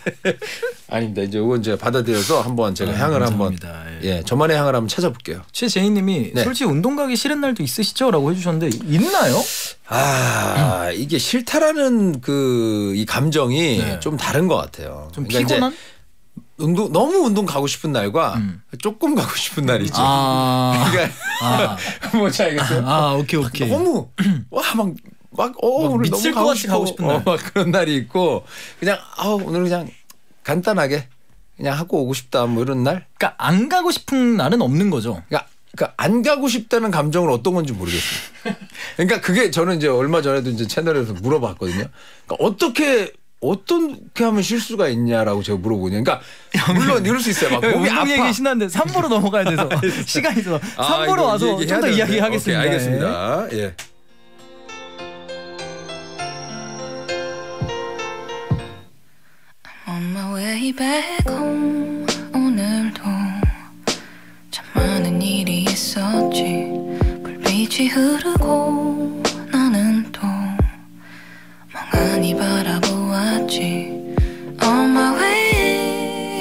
S2: 아닙니다. 이제 이건 제가 받아들여서 한번 제가 아, 향을 감사합니다. 한번 예. 예 저만의 향을 한번 찾아볼게요.
S1: 최재희님이 네. 솔직히 운동 가기 싫은 날도 있으시죠라고 해주셨는데 있나요?
S2: 아 음. 이게 싫다라는 그 이 감정이 네. 좀 다른 것 같아요.
S1: 좀 그러니까 피곤한?
S2: 운동 너무 운동 가고 싶은 날과 음. 조금 가고 싶은 날이 있죠.
S1: 아.
S2: 그러니까 아. 뭔지 알겠어요?
S1: 아 오케이 오케이.
S2: 너무 와 막 막 어 오늘
S1: 미칠
S2: 너무
S1: 것 같이 가고 싶은 날.
S2: 어, 막 그런 날이 있고 그냥 아 오늘 그냥 간단하게 그냥 하고 오고 싶다 뭐 이런 날.
S1: 그러니까 안 가고 싶은 날은 없는 거죠.
S2: 그러니까, 그러니까 안 가고 싶다는 감정은 어떤 건지 모르겠어요. 그러니까 그게 저는 이제 얼마 전에도 이제 채널에서 물어봤거든요. 그러니까 어떻게 어떻게 하면 쉴 수가 있냐라고 제가 물어보거든요. 그러니까 물론 이럴 수 있어요. 막 몸이 아파.
S1: 얘기 신났는데 삼 부로 넘어가야 돼서 시간이 있어서 삼 부로 아, 와서 좀 더 이야기하겠습니다.
S2: 오케이, 알겠습니다. 예.
S3: On my way back home 오늘도 참 많은 일이 있었지 불빛이 흐르고 나는 또 멍하니 바라보았지 On my way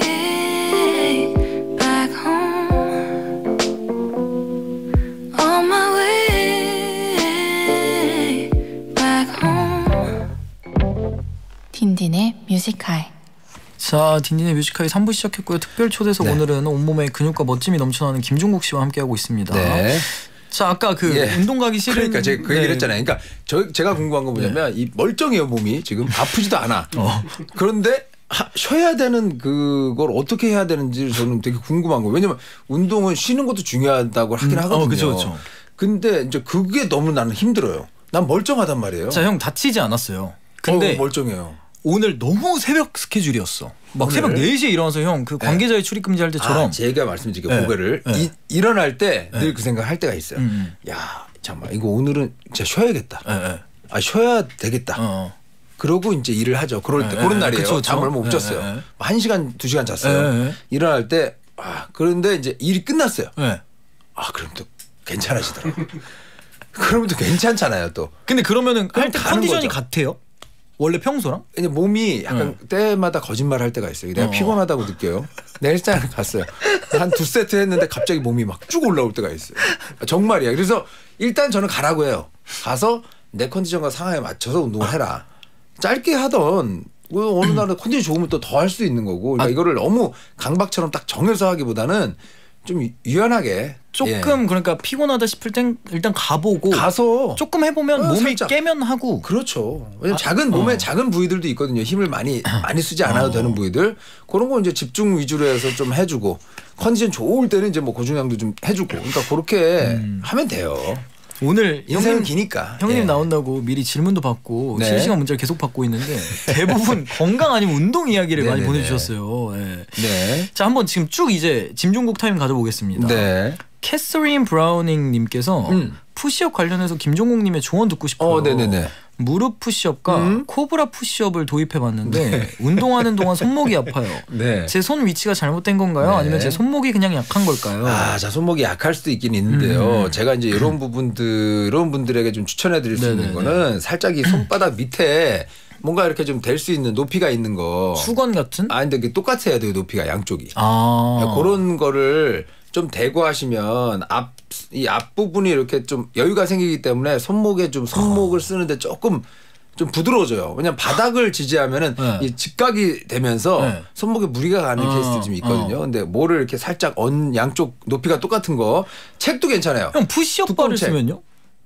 S3: back home On my way back home 딘딘의 뮤직하이
S1: 자, 딘딘의 뮤직하이 삼 부 시작했고요. 특별 초대석 네. 오늘은 온몸에 근육과 멋짐이 넘쳐나는 김종국 씨와 함께하고 있습니다.
S2: 네.
S1: 자, 아까 그 예. 운동 가기 싫은
S2: 그러니까 제가 그 얘기를 네. 했잖아요. 그러니까 저 제가 궁금한 건 뭐냐면 네. 이 멀쩡해요 몸이 지금 아프지도 않아. 어. 그런데 하, 쉬어야 되는 그걸 어떻게 해야 되는지 저는 되게 궁금한 거예요. 왜냐면 운동은 쉬는 것도 중요하다고 하긴 음, 하거든요. 어, 그렇죠, 그렇죠. 근데 이제 그게 너무 나는 힘들어요. 난 멀쩡하단 말이에요.
S1: 자, 형 다치지 않았어요. 근데
S2: 어, 멀쩡해요.
S1: 오늘 너무 새벽 스케줄이었어. 막 오늘? 새벽 네 시에 일어나서 형 그 관계자의 네. 출입 금지할 때처럼.
S2: 아, 제가 말씀드릴게요. 네. 고개를 네. 이, 일어날 때 늘 그 네. 생각을 할 때가 있어요. 음. 야 잠깐만 이거 오늘은 진짜 쉬어야겠다. 네. 아 쉬어야 되겠다. 어. 그러고 이제 일을 하죠. 그럴 때 네. 그런 날이에요. 그쵸, 잠을 못 잤어요. 네. 한 시간 두 시간 잤어요. 네. 일어날 때 아, 그런데 이제 일이 끝났어요. 네. 아 그럼 또 괜찮아지더라고. 그러면 또 괜찮잖아요 또.
S1: 근데 그러면은 할 때 컨디션이 거죠. 같아요? 원래 평소랑?
S2: 이제 몸이 약간 네. 때마다 거짓말 할 때가 있어요. 내가 어. 피곤하다고 느껴요. 내 헬스장을 갔어요. 한 두 세트 했는데 갑자기 몸이 막 쭉 올라올 때가 있어요. 정말이야. 그래서 일단 저는 가라고 해요. 가서 내 컨디션과 상황에 맞춰서 운동을 해라. 짧게 하던 어느 날은 컨디션 좋으면 또 더 할 수 있는 거고. 그러니까 아. 이거를 너무 강박처럼 딱 정해서 하기보다는 좀 유연하게
S1: 조금 예. 그러니까 피곤하다 싶을 땐 일단 가보고
S2: 가서
S1: 조금 해보면 어, 몸이 살짝. 깨면 하고
S2: 그렇죠. 왜냐면 아, 작은 몸에 어. 작은 부위들도 있거든요. 힘을 많이 많이 쓰지 않아도 어. 되는 부위들 그런 거 이제 집중 위주로 해서 좀 해주고 컨디션 좋을 때는 이제 뭐 고중량도 좀 해주고 그러니까 그렇게 음. 하면 돼요.
S1: 오늘
S2: 인생은 기니까
S1: 형님
S2: 예.
S1: 나온다고 미리 질문도 받고 네. 실시간 문자를 계속 받고 있는데 대부분 건강 아니면 운동 이야기를 많이 보내주셨어요. 네. 네. 자 한번 지금 쭉 이제 짐종국 타임 가져보겠습니다. 네. 캐서린 브라우닝 님께서 음. 푸시업 관련해서 김종국님의 조언 듣고 싶어요.
S2: 어, 네네네.
S1: 무릎 푸시업과 음? 코브라 푸시업을 도입해봤는데 네. 운동하는 동안 손목이 아파요. 네. 제 손 위치가 잘못된 건가요? 네. 아니면 제 손목이 그냥 약한 걸까요?
S2: 아, 자 손목이 약할 수도 있긴 있는데요. 음. 제가 이제 이런 부분들 이런 분들에게 좀 추천해드릴 수 네네네. 있는 거는 살짝 이 손바닥 밑에 뭔가 이렇게 좀 될 수 있는 높이가 있는 거.
S1: 수건 같은?
S2: 아, 근데 똑같아야 돼요 높이가 양쪽이. 아. 그런 거를 좀 대고 하시면 앞 이 앞부분이 이렇게 좀 여유가 생기기 때문에 손목에 좀 손목을 쓰는데 조금 좀 부드러워져요. 왜냐하면 바닥을 지지하면은 네. 이 직각이 되면서 네. 손목에 무리가 가는 어, 케이스들이 좀 있거든요. 어. 근데 뭐를 이렇게 살짝 언 양쪽 높이가 똑같은 거 책도 괜찮아요.
S1: 형 푸시업 바를 쓰면요?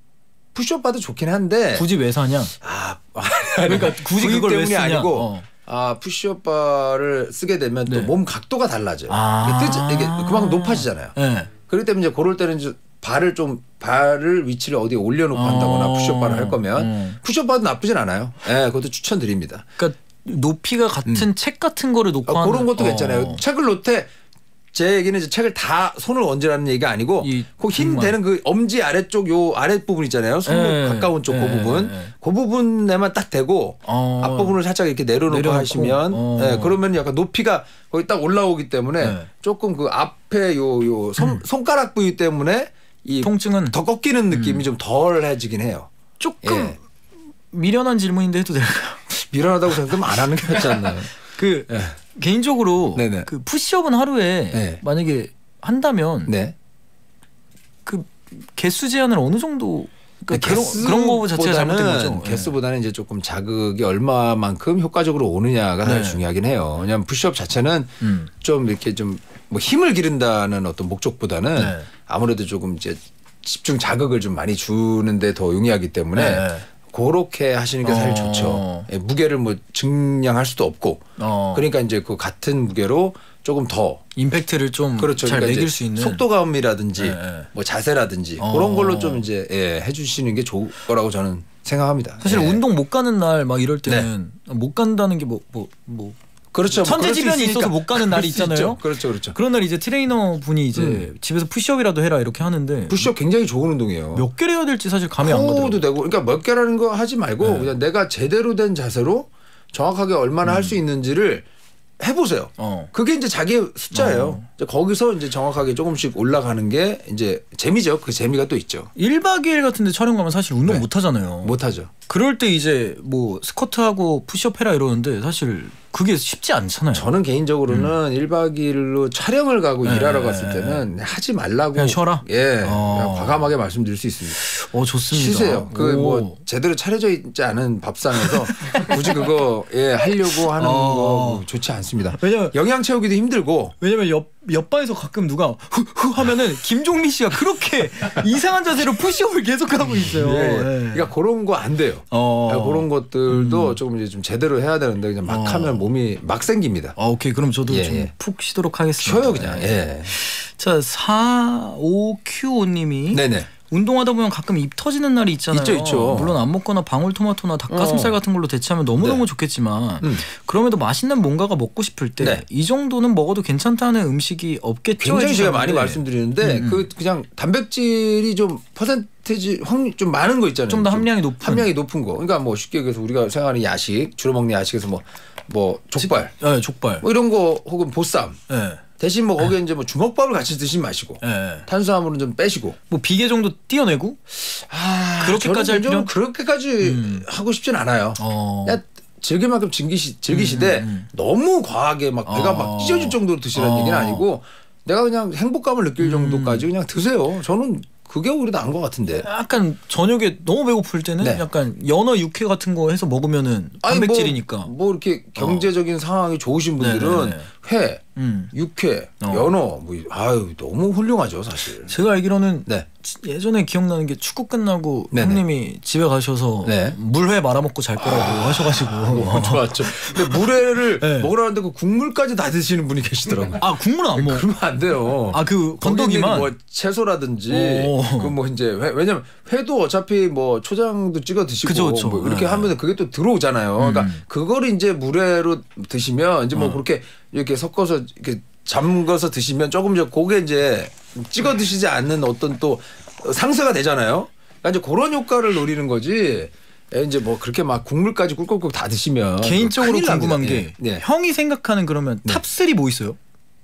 S2: 푸시업 바도 좋긴 한데
S1: 굳이 왜 사냐?
S2: 아
S1: 그러니까 굳이 그걸 왜 쓰냐?
S2: 아니고
S1: 어.
S2: 아 푸시업 바를 쓰게 되면 또
S1: 네.
S2: 몸 각도가 달라져요.
S1: 아.
S2: 이게, 이게 그만큼 높아지잖아요. 네. 그렇기 때문에 이제 그럴 때는 이제 발을 좀 발을 위치를 어디에 올려놓고 어. 한다거나 푸시업 바를 할 거면 음. 푸시업 바도 나쁘진 않아요. 예, 네, 그것도 추천드립니다.
S1: 그러니까 높이가 같은 음. 책 같은 거를 놓고
S2: 아,
S1: 하는
S2: 그런 것도 어. 괜찮아요. 책을 놓되 제 얘기는 이제 책을 다 손을 얹으라는 얘기가 아니고 그 힘 되는 그 엄지 아래쪽 요 아랫 부분 있잖아요. 손목 에, 가까운 쪽 그 부분. 에. 그 부분에만 딱 대고 어. 앞부분을 살짝 이렇게 내려놓고, 내려놓고. 하시면 어. 네, 그러면 약간 높이가 거기 딱 올라오기 때문에 에. 조금 그 앞에 요, 요 손, 음. 손가락 부위 때문에 이
S1: 통증은
S2: 더 꺾이는 느낌이 음. 좀 덜해지긴 해요.
S1: 조금 예. 미련한 질문인데 해도 될까요?
S2: 미련하다고 생각하면 안 하는 게 낫지 않나요?
S1: 그 예. 개인적으로
S2: 네네.
S1: 그 푸시업은 하루에 네. 만약에 한다면 네. 그 개수 제한을 어느 정도 그러니까 그런 그런 거 자체가 잘못된 거죠.
S2: 개수보다는 네. 이제 조금 자극이 얼마만큼 효과적으로 오느냐가 사실 네. 중요하긴 해요. 왜냐하면 푸시업 자체는 음. 좀 이렇게 좀 뭐 힘을 기른다는 어떤 목적보다는 네. 아무래도 조금 이제 집중 자극을 좀 많이 주는데 더 용이하기 때문에. 네. 그렇게 하시는 게 사실
S1: 어.
S2: 좋죠. 예, 무게를 뭐 증량할 수도 없고.
S1: 어.
S2: 그러니까 이제 그 같은 무게로 조금 더
S1: 임팩트를 좀 잘
S2: 그렇죠. 그러니까
S1: 매길 수 있는
S2: 속도감이라든지
S1: 네.
S2: 뭐 자세라든지
S1: 어.
S2: 그런 걸로 좀 이제 예, 해주시는 게 좋을 거라고 저는 생각합니다.
S1: 사실
S2: 예.
S1: 운동 못 가는 날 막 이럴 때는 못 간다는 게 뭐 뭐 뭐
S2: 그렇죠.
S1: 천재지변이 있어서 못 가는 날이 있잖아요.
S2: 그렇죠, 그렇죠.
S1: 그런 날 이제 트레이너 분이 이제 음. 집에서 푸시업이라도 해라 이렇게 하는데
S2: 푸시업 굉장히 좋은 운동이에요.
S1: 몇 개를 해야 될지 사실 감이 안 가더라고요.
S2: 호흡도 되고, 그러니까 몇 개라는 거 하지 말고
S1: 네.
S2: 그냥 내가 제대로 된 자세로 정확하게 얼마나
S1: 음.
S2: 할 수 있는지를 해보세요.
S1: 어.
S2: 그게 이제 자기의 숫자예요.
S1: 어.
S2: 이제 거기서 이제 정확하게 조금씩 올라가는 게 이제 재미죠. 그 재미가 또 있죠.
S1: 일 박 이 일 같은데 촬영 가면 사실 운동
S2: 네.
S1: 못 하잖아요.
S2: 못 하죠.
S1: 그럴 때 이제 뭐 스쿼트하고 푸시업 해라 이러는데 사실 그게 쉽지 않잖아요.
S2: 저는 개인적으로는 음. 일 박 이 일로 촬영을 가고
S1: 네.
S2: 일하러 갔을 때는 하지 말라고
S1: 그냥 쉬어라?
S2: 예,
S1: 어.
S2: 그냥 과감하게 말씀드릴 수 있습니다.
S1: 어 좋습니다.
S2: 쉬세요. 그
S1: 오.
S2: 뭐 제대로 차려져 있지 않은 밥상에서 굳이 그거 예 하려고 하는
S1: 어.
S2: 거 좋지 않습니다.
S1: 왜냐면
S2: 영양 채우기도 힘들고.
S1: 왜냐면 옆 옆방에서 가끔 누가 후후 하면은 김종민 씨가 그렇게 이상한 자세로 푸시업을 계속하고 있어요.
S2: 예, 예.
S1: 예.
S2: 그러니까 그런 거 안 돼요.
S1: 어.
S2: 그러니까 그런 것들도
S1: 음.
S2: 조금 이제 좀 제대로 해야 되는데 그냥 막
S1: 어.
S2: 하면 몸이 막 생깁니다.
S1: 아, 오케이. 그럼 저도
S2: 예,
S1: 좀
S2: 예.
S1: 푹 쉬도록 하겠습니다.
S2: 쉬어요 그냥. 예.
S1: 자, 사오큐오 님이
S2: 네네.
S1: 운동하다 보면 가끔 입 터지는 날이 있잖아요.
S2: 있죠, 있죠.
S1: 물론 안 먹거나 방울토마토나 닭가슴살
S2: 어.
S1: 같은 걸로 대체하면 너무너무
S2: 네.
S1: 좋겠지만
S2: 음.
S1: 그럼에도 맛있는 뭔가가 먹고 싶을 때
S2: 네.
S1: 이 정도는 먹어도 괜찮다는 음식이 없겠죠?
S2: 굉장히 제가 많이
S1: 해주셨는데
S2: 말씀드리는데
S1: 음, 음.
S2: 그 그냥 단백질이 좀 퍼센테이지 확률 좀 많은 거 있잖아요.
S1: 좀 더 함량이 높은
S2: 함량이 높은 거. 그러니까 뭐 쉽게 얘기해서 우리가 생각하는 야식 주로 먹는 야식에서 뭐 뭐 족발,
S1: 네, 족발.
S2: 뭐 이런 거 혹은 보쌈.
S1: 네.
S2: 대신 뭐 거기에 이제 뭐 주먹밥을 같이 드시지 마시고
S1: 네.
S2: 탄수화물은 좀 빼시고.
S1: 뭐 비계 정도 띄어내고
S2: 아,
S1: 그렇게까지 할
S2: 저는
S1: 필요?
S2: 그렇게까지
S1: 음.
S2: 하고 싶진 않아요.
S1: 어.
S2: 그냥 즐길 만큼 즐기시, 즐기시되
S1: 음, 음, 음.
S2: 너무 과하게 막 배가
S1: 어.
S2: 막 찢어질 정도로 드시라는
S1: 어.
S2: 얘기는 아니고 내가 그냥 행복감을 느낄
S1: 음.
S2: 정도까지 그냥 드세요. 저는 그게 오히려 나은 것 같은데.
S1: 약간 저녁에 너무 배고플 때는
S2: 네.
S1: 약간 연어 육회 같은 거 해서 먹으면은 단백질이니까.
S2: 아니 뭐, 뭐 이렇게 경제적인 어. 상황이 좋으신 분들은
S1: 네네네.
S2: 회,
S1: 음.
S2: 육회,
S1: 어.
S2: 연어 뭐 아유 너무 훌륭하죠 사실.
S1: 제가 알기로는
S2: 네.
S1: 예전에 기억나는 게 축구 끝나고
S2: 네네.
S1: 형님이 집에 가셔서
S2: 네.
S1: 물회 말아먹고 잘 거라고
S2: 아,
S1: 하셔가지고
S2: 너무 좋았죠. 근데 물회를
S1: 네.
S2: 먹으라는데 그 국물까지 다 드시는 분이 계시더라고요.
S1: 아 국물은 안 먹어.
S2: 그러면 안 돼요.
S1: 아 그
S2: 거기
S1: 건더기만.
S2: 있는 뭐 채소라든지
S1: 오.
S2: 그 뭐 이제 회, 왜냐면 회도 어차피 뭐 초장도 찍어 드시고
S1: 그쵸, 그쵸.
S2: 뭐 이렇게
S1: 네.
S2: 하면 그게 또 들어오잖아요. 그러니까
S1: 음.
S2: 그거를 이제 물회로 드시면 이제 뭐
S1: 어.
S2: 그렇게 이렇게 섞어서 이렇게 잠궈서 드시면 조금 저 고게 이제 찍어 드시지 않는 어떤 또 상쇄가 되잖아요. 그러니까 이제 그런 효과를 노리는 거지. 이제 뭐 그렇게 막 국물까지 꿀꺽꿀꺽 다 드시면
S1: 개인적으로
S2: 큰일
S1: 궁금한
S2: 납니다.
S1: 게
S2: 네. 네.
S1: 형이 생각하는 그러면
S2: 네.
S1: 탑삼 뭐 있어요?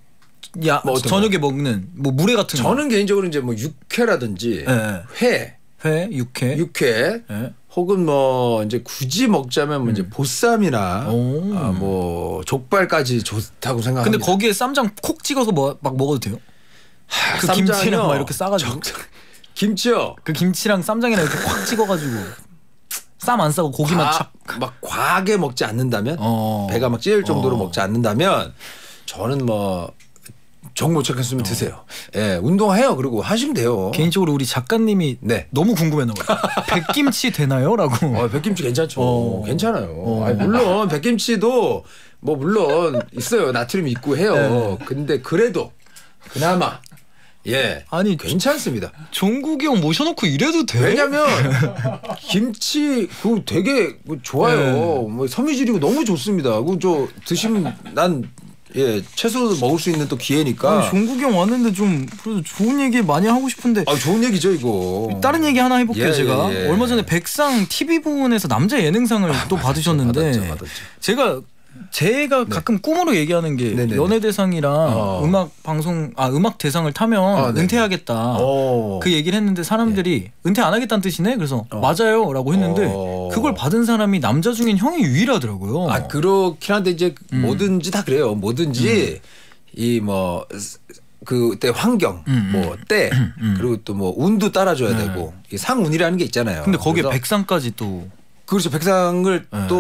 S1: 야
S2: 뭐 어떤
S1: 저녁에 먹는 뭐 물회 같은 거.
S2: 저는 개인적으로 이제 뭐 육회라든지
S1: 네.
S2: 회,
S1: 회, 육회.
S2: 육회
S1: 네.
S2: 혹은 뭐 이제 굳이 먹자면 뭐 이제 보쌈이나
S1: 오.
S2: 아 뭐 족발까지 좋다고 생각합니다.
S1: 근데 거기에 쌈장 콕 찍어서 뭐, 막 먹어도 돼요?
S2: 하,
S1: 그
S2: 쌈장이요?
S1: 김치랑 막 이렇게 싸가지고
S2: 적- 김치요.
S1: 그 김치랑 쌈장이랑 이렇게 콱 찍어가지고 쌈 안 싸고 고기만
S2: 과-
S1: 착.
S2: 막 과하게 먹지 않는다면
S1: 어.
S2: 배가 막 찌을 정도로
S1: 어.
S2: 먹지 않는다면 저는 뭐 정못 찾겠으면 드세요. 예, 운동해요. 그리고 하시면 돼요.
S1: 개인적으로 우리 작가님이
S2: 네.
S1: 너무 궁금했나 봐요. 백김치 되나요? 라고.
S2: 어, 백김치 괜찮죠.
S1: 어.
S2: 괜찮아요.
S1: 어.
S2: 아니, 물론 백김치도 뭐 물론 있어요. 나트륨 있고 해요.
S1: 네.
S2: 근데 그래도 그나마 예
S1: 아니
S2: 괜찮습니다.
S1: 종국이 형 모셔놓고 이래도 돼?
S2: 왜냐면 김치 그 되게 좋아요.
S1: 네.
S2: 뭐 섬유질이고 너무 좋습니다. 그 저 드시면 난 예 채소도 먹을 수 있는 또 기회니까.
S1: 아니, 종국이 형 왔는데 좀 그래도 좋은 얘기 많이 하고 싶은데
S2: 아 좋은 얘기죠 이거.
S1: 다른 얘기 하나 해볼게요.
S2: 예,
S1: 제가
S2: 예, 예.
S1: 얼마 전에 백상 티비 부문에서 남자 예능상을 또 받으셨는데
S2: 받았죠, 받았죠.
S1: 제가 제가
S2: 네.
S1: 가끔 꿈으로 얘기하는 게
S2: 네네네.
S1: 연예대상이랑
S2: 어.
S1: 음악 방송 아 음악 대상을 타면
S2: 아, 네네.
S1: 은퇴하겠다.
S2: 어.
S1: 그 얘기를 했는데 사람들이 은퇴 안 하겠다는 뜻이네. 그래서
S2: 어.
S1: 맞아요라고 했는데
S2: 어.
S1: 그걸 받은 사람이 남자 중엔 형이 유일하더라고요.
S2: 아 그렇긴 한데 이제
S1: 음.
S2: 뭐든지 다 그래요. 뭐든지 이 뭐 그때 환경,
S1: 음,
S2: 뭐 때
S1: 음.
S2: 그리고 또 뭐 운도 따라줘야
S1: 네.
S2: 되고 이 상운이라는 게 있잖아요.
S1: 근데 거기에
S2: 그래서
S1: 백상까지 또
S2: 그렇죠. 백상을
S1: 네.
S2: 또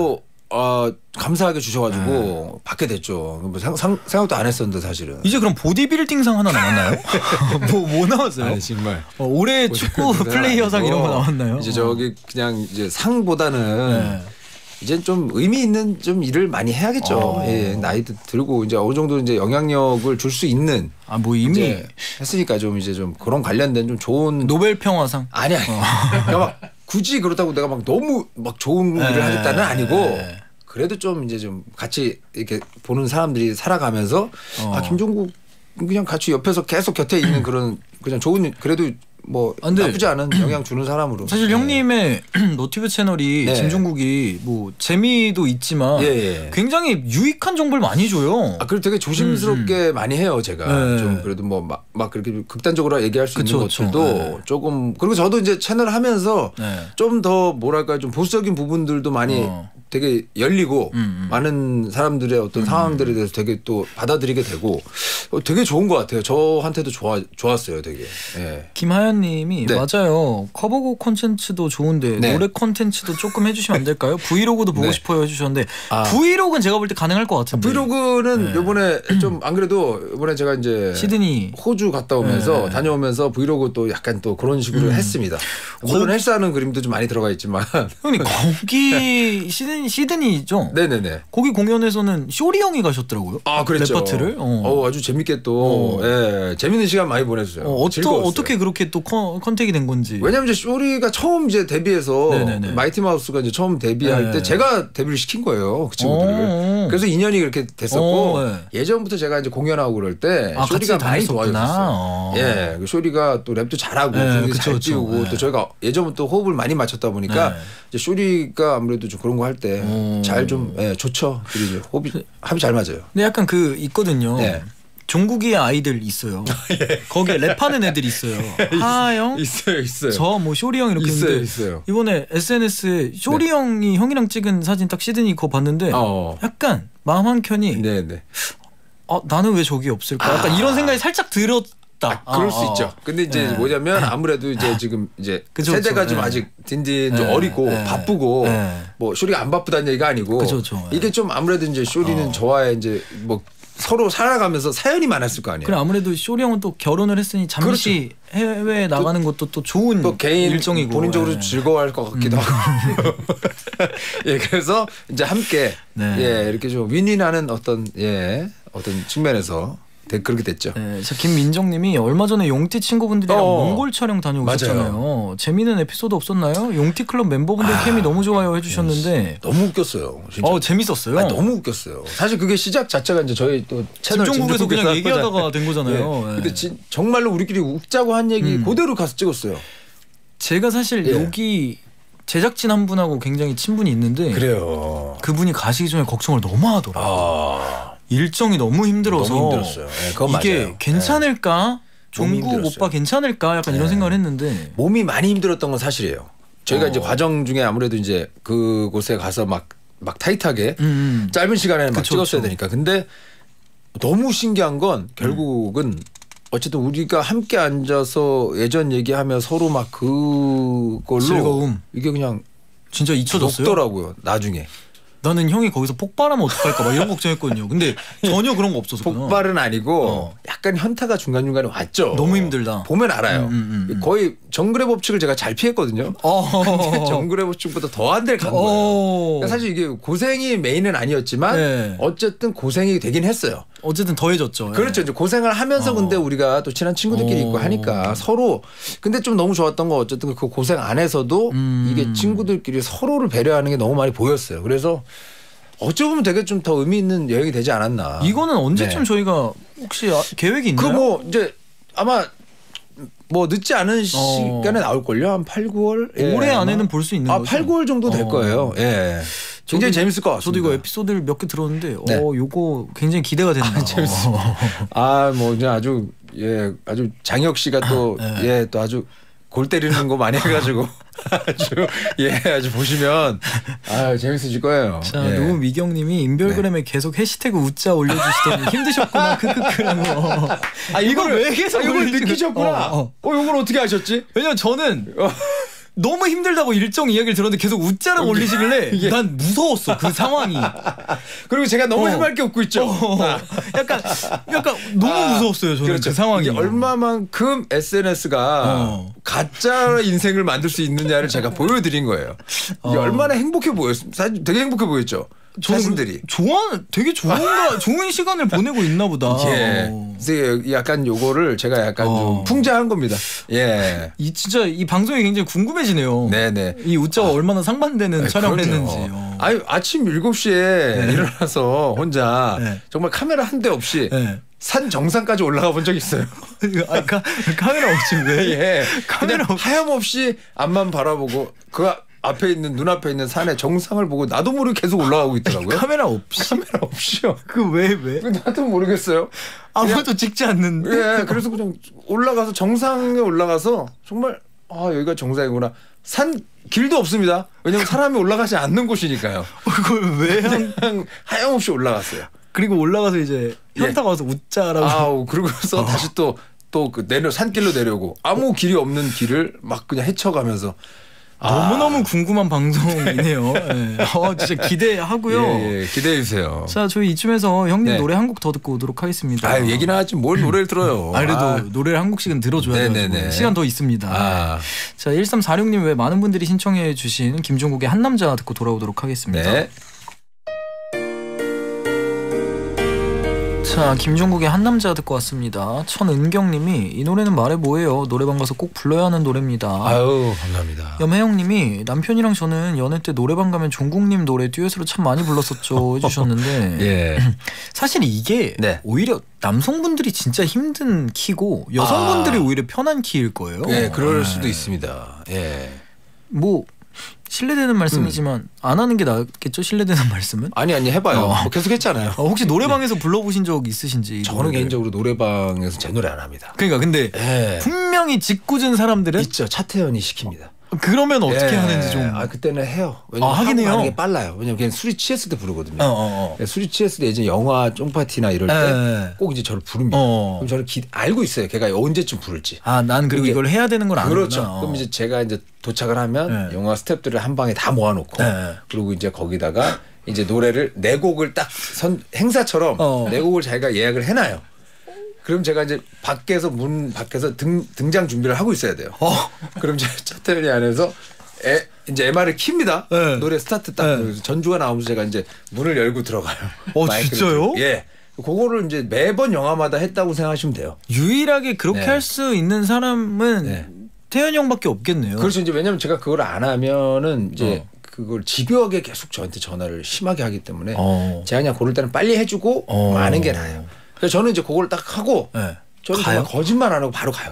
S2: 어, 감사하게 주셔가지고 네. 받게 됐죠. 뭐 상, 상, 생각도 안 했었는데 사실은.
S1: 이제 그럼 보디빌딩상 하나 남았나요? 뭐, 뭐 나왔어요?
S2: 아니 정말.
S1: 어, 올해 축구 플레이어상 이런 거 나왔나요?
S2: 이제 저기 그냥 이제 상보다는 네. 이제 좀 의미 있는 좀 일을 많이 해야겠죠. 어. 예, 나이도 들고 이제 어느 정도 이제 영향력을 줄 수 있는.
S1: 아, 뭐 이미
S2: 했으니까 좀 이제 좀 그런 관련된 좀 좋은
S1: 노벨 평화상.
S2: 아니 아니. 어. 그러니까 막 굳이 그렇다고 내가 막 너무 막 좋은 네. 일을 하겠다는 아니고. 네. 그래도 좀 이제 좀 같이 이렇게 보는 사람들이 살아가면서 어. 아 김종국 그냥 같이 옆에서 계속 곁에 있는 그런 그냥 좋은 그래도 뭐 나쁘지 않은 영향 주는 사람으로
S1: 사실 네. 형님의 너튜브 채널이 네. 김종국이 뭐 재미도 있지만 예, 예. 굉장히 유익한 정보를 많이 줘요.
S2: 아 그리고 되게 조심스럽게 음. 많이 해요 제가 네. 좀 그래도 뭐 막 막 그렇게 극단적으로 얘기할 수 그쵸, 있는 것들도 네. 조금 그리고 저도 이제 채널 하면서 네. 좀 더 뭐랄까 좀 보수적인 부분들도 많이 어. 되게 열리고 음, 음. 많은 사람들의 어떤 음. 상황들에 대해서 되게 또 받아들이게 되고 되게 좋은 것 같아요. 저한테도 좋아 좋았어요, 되게. 예.
S1: 김하연님이 네. 맞아요. 커버곡 콘텐츠도 좋은데 네. 노래 콘텐츠도 조금 해주시면 안 될까요? 브이로그도 보고 네. 싶어요 해주셨는데 아. 브이로그는 제가 볼 때 가능할 것 같은데.
S2: 브이로그는 네. 이번에 좀 안 그래도 이번에 제가 이제
S1: 시드니
S2: 호주 갔다 오면서 네. 다녀오면서 브이로그 또 약간 또 그런 식으로 음. 했습니다. 물론 헬스하는 그림도 좀 많이 들어가 있지만.
S1: 형님 거기 시드니 시드니죠?
S2: 네네네.
S1: 거기 공연에서는 쇼리 형이 가셨더라고요.
S2: 아, 그랬죠.
S1: 랩파트를. 어.
S2: 어, 아주 재밌게 또, 어. 예, 재밌는 시간 많이 보냈어요.
S1: 어, 어떠, 어떻게 그렇게 또 컨, 컨택이 된 건지.
S2: 왜냐면 이제 쇼리가 처음 이제 데뷔해서 네네네. 마이티 마우스가 이제 처음 데뷔할 네. 때 제가 데뷔를 시킨 거예요. 그 친구들을. 어. 그래서 인연이 그렇게 됐었고 어, 네. 예전부터 제가 이제 공연하고 그럴 때 아, 쇼리가 많이 도와줬었어요. 어. 예, 쇼리가 또 랩도 잘하고 네, 그쵸, 잘 띄우고 네. 또 저희가 예전부터 호흡을 많이 맞췄다 보니까 네. 이제 쇼리가 아무래도 좀 그런 거 할 때 잘 좀 예, 좋죠. 그리고 호흡이 합이 잘 맞아요.
S1: 근데 약간 그 있거든요. 네. 종국이의 아이들 있어요. 예. 거기에 랩하는 애들 있어요. 하영
S2: 있어요, 있어요.
S1: 저 뭐 쇼리 형 이렇게
S2: 있어요,
S1: 있는데
S2: 있어요.
S1: 이번에 에스엔에스에 쇼리 네. 형이 형이랑 찍은 사진 딱 시드니 그거 봤는데 어. 약간 마음 한 켠이
S2: 네, 네.
S1: 아 나는 왜 저기 없을까? 약간 아. 이런 생각이 살짝 들었.
S2: 아, 그럴 아, 수 아, 있죠. 근데 이제 네. 뭐냐면 아무래도 이제 지금 이제 그쵸, 세대가 그쵸. 좀 네. 아직 딘딘 좀 네. 어리고 네. 바쁘고 네. 뭐 쇼리가 안 바쁘다는 얘기가 아니고 그쵸, 그쵸. 이게 좀 아무래도 이제 쇼리는 어. 저와의 이제 뭐 서로 살아가면서 사연이 많았을 거 아니에요.
S1: 그래 아무래도 쇼리 형은 또 결혼을 했으니 잠시 그렇죠. 해외에 나가는 또, 것도 또 좋은 또 개인 일정이고
S2: 본인적으로
S1: 네.
S2: 즐거워할 것 같기도 음. 하고. 예, 그래서 이제 함께 네. 예 이렇게 좀 윈윈하는 어떤 예 어떤 측면에서. 그렇게 됐죠.
S1: 네, 김민정님이 얼마 전에 용티 친구분들이랑 어, 몽골 촬영 다녀오셨잖아요. 맞아요. 재미있는 에피소드 없었나요? 용티 클럽 멤버분들 아, 케미 너무 좋아요 해주셨는데
S2: 너무 웃겼어요. 진짜.
S1: 어 재밌었어요.
S2: 아니, 너무 웃겼어요. 사실 그게 시작 자체가 이제 저희 또 채널
S1: 김종국에서 그냥 얘기하다가 된 거잖아요.
S2: 네. 네. 근데 진, 정말로 우리끼리 웃자고 한 얘기 음. 그대로 가서 찍었어요.
S1: 제가 사실 예. 여기 제작진 한 분하고 굉장히 친분이 있는데
S2: 그래요.
S1: 그분이 가시기 전에 걱정을 너무 하더라고요. 아. 일정이 너무 힘들어서
S2: 너무 힘들었어요. 네, 그건
S1: 이게
S2: 맞아요.
S1: 괜찮을까? 네. 종국 오빠 괜찮을까? 약간 네. 이런 생각을 했는데
S2: 몸이 많이 힘들었던 건 사실이에요. 저희가 어. 이제 과정 중에 아무래도 이제 그곳에 가서 막, 막 타이트하게 음. 짧은 시간에 막 그쵸, 찍었어야 그쵸. 되니까. 근데 너무 신기한 건 결국은 음. 어쨌든 우리가 함께 앉아서 예전 얘기하며 서로 막 그걸로
S1: 즐거움.
S2: 이게 그냥
S1: 진짜 잊혀졌어요.
S2: 녹더라고요. 나중에.
S1: 나는 형이 거기서 폭발하면 어떡할까 막 이런 걱정했거든요. 근데 전혀 그런 거 없었구나.
S2: 폭발은 아니고 어. 약간 현타가 중간중간에 왔죠.
S1: 너무 힘들다.
S2: 보면 알아요. 음, 음, 음. 거의 정글의 법칙을 제가 잘 피했거든요. 어. 정글의 법칙보다 더한 데를 간 거예요. 어. 그러니까 사실 이게 고생이 메인은 아니었지만 네. 어쨌든 고생이 되긴 했어요.
S1: 어쨌든 더해졌죠.
S2: 그렇죠. 이제 고생을 하면서 어. 근데 우리가 또 친한 친구들끼리 어. 있고 하니까 서로 근데 좀 너무 좋았던 건 어쨌든 그 고생 안에서도 음. 이게 친구들끼리 서로를 배려하는 게 너무 많이 보였어요. 그래서 어찌 보면 되게 좀 더 의미 있는 여행이 되지 않았나.
S1: 이거는 언제쯤 네. 저희가 혹시 계획이 있나요?
S2: 그 뭐 이제 아마 뭐 늦지 않은 어. 시간에 나올걸요. 한 팔, 구월.
S1: 예, 올해 안에는 볼 수 있는
S2: 아,
S1: 거죠?
S2: 팔, 구월 정도 될 어. 거예요. 예. 굉장히
S1: 저도,
S2: 재밌을 것 같습니다.
S1: 저도 이거 에피소드를 몇 개 들었는데 네. 어 요거 굉장히 기대가 된다.
S2: 아, 재밌습니다. 아, 뭐 그냥 아주 예, 아주 장혁 씨가 또 예, 네. 또 아주 골 때리는 거 많이 해가지고 아주 예 아주 보시면 아 재밌으실 거예요.
S1: 자
S2: 예.
S1: 노미경님이 인별그램에 네. 계속 해시태그 웃자 올려주시더니 힘드셨구나 크크크라고.
S2: 아 이걸 왜 계속 아, 이걸 느끼셨구나. 어, 어. 어 이걸 어떻게 하셨지?
S1: 왜냐면 저는 너무 힘들다고 일정 이야기를 들었는데 계속 웃자라고 올리시길래 이게... 난 무서웠어 그 상황이.
S2: 그리고 제가 너무
S1: 어.
S2: 해맑게 웃고 있죠.
S1: 어. 약간 약간 너무 아, 무서웠어요 저는. 그렇죠. 그 상황이.
S2: 얼마만큼 에스엔에스가 어. 가짜 인생을 만들 수 있느냐를 제가 보여드린 거예요. 이게 어. 얼마나 행복해 보였어요. 사실 되게 행복해 보였죠. 자신들이
S1: 좋아, 되게 좋은가 좋은 시간을 보내고 있나 보다.
S2: 예. 그래서 약간 요거를 제가 약간 어. 좀 풍자한 겁니다. 예.
S1: 이 진짜 이 방송이 굉장히 궁금해지네요.
S2: 네네.
S1: 이 웃자와 아. 얼마나 상반되는 네, 촬영을 그렇죠. 했는지. 어.
S2: 아유 아침 일곱 시에 네. 일어나서 혼자 네. 정말 카메라 한 대 없이. 네. 산 정상까지 올라가 본 적 있어요.
S1: 아, 카, 카메라 없이 왜?
S2: 예. 카메라 없이. 하염없이 앞만 바라보고 그 앞에 있는 눈앞에 있는 산의 정상을 보고 나도 모르게 계속 올라가고 있더라고요.
S1: 아니, 카메라 없이?
S2: 카메라 없이요.
S1: 그 왜 왜?
S2: 나도 모르겠어요.
S1: 아무도 찍지 않는데.
S2: 예. 그래서 그냥 올라가서 정상에 올라가서 정말 아 여기가 정상이구나. 산 길도 없습니다. 왜냐면 사람이 올라가지 않는 곳이니까요.
S1: 그걸 왜
S2: 그냥 하염없이 올라갔어요.
S1: 그리고 올라가서 이제 현타 와서 예. 웃자라고.
S2: 아우 그러고서 어. 다시 또 또 그 내려 산길로 내려오고 아무 길이 없는 길을 막 그냥 헤쳐가면서.
S1: 너무너무 아. 궁금한 방송이네요. 네. 어, 진짜 기대하고요.
S2: 예, 예, 기대해 주세요.
S1: 자, 저희 이쯤에서 형님 네. 노래 한 곡 더 듣고 오도록 하겠습니다.
S2: 아, 얘기나 하지 뭘 노래를 들어요.
S1: 아, 그래도 아. 노래를 한 곡씩은 들어줘야 돼요. 시간 더 있습니다. 아. 자, 일삼사육 님 외 많은 분들이 신청해 주신 김종국의 한 남자 듣고 돌아오도록 하겠습니다. 네. 자, 김종국의 한 남자 듣고 왔습니다. 천은경님이 이 노래는 말해 뭐예요. 노래방 가서 꼭 불러야 하는 노래입니다.
S2: 아유 감사합니다.
S1: 염혜영님이 남편이랑 저는 연애 때 노래방 가면 종국님 노래 듀엣으로 참 많이 불렀었죠 해주셨는데 예. 사실 이게 네. 오히려 남성분들이 진짜 힘든 키고 여성분들이 아. 오히려 편한 키일 거예요.
S2: 예, 그럴 네. 수도 있습니다. 예.
S1: 뭐 실례되는 말씀이지만 음. 안 하는 게 낫겠죠? 실례되는 말씀은?
S2: 아니 아니 해봐요. 어. 뭐 계속 했잖아요.
S1: 어, 혹시 노래방에서 네. 불러보신 적 있으신지?
S2: 저는 노래를. 개인적으로 노래방에서 제 노래 안 합니다.
S1: 그러니까 근데 네. 분명히 짓궂은 사람들은
S2: 있죠. 차태현이 시킵니다.
S1: 그러면 어떻게
S2: 예.
S1: 하는지 좀.
S2: 아 그때는 해요. 왜냐면
S1: 아, 하긴 해요.
S2: 하는 게 빨라요. 왜냐면 그냥 술이 취했을 때 부르거든요.
S1: 어, 어, 어.
S2: 술이 취했을 때 예전 영화 쫑파티나 이럴 때 꼭 이제 저를 부릅니다. 어. 그럼 저는 기, 알고 있어요. 걔가 언제쯤 부를지.
S1: 아, 난 그리고 이걸 해야 되는 걸 아는구나.
S2: 그렇죠. 어. 그럼 이제 제가 이제 도착을 하면 네. 영화 스태프들을 한 방에 다 모아놓고 네. 그리고 이제 거기다가 이제 노래를 네 곡을 딱 선 행사처럼 어. 네 곡을 자기가 예약을 해놔요. 그럼 제가 이제 밖에서 문 밖에서 등 등장 준비를 하고 있어야 돼요. 어. 그럼 이제 차태현이 안에서 에, 이제 엠알을 킵니다. 네. 노래 스타트 딱 네. 전주가 나오면서 제가 이제 문을 열고 들어가요.
S1: 어 진짜요?
S2: 예. 그거를 이제 매번 영화마다 했다고 생각하시면 돼요.
S1: 유일하게 그렇게 네. 할 수 있는 사람은 네. 태현이 형밖에 없겠네요.
S2: 그렇죠. 이제 왜냐면 제가 그걸 안 하면은 이제 어. 그걸 집요하게 계속 저한테 전화를 심하게 하기 때문에 어. 제가 그냥 고를 때는 빨리 해주고 어. 마는 게 나아요. 그래서 저는 이제 그걸 딱 하고 네. 저는 정말 거짓말 안 하고 바로 가요.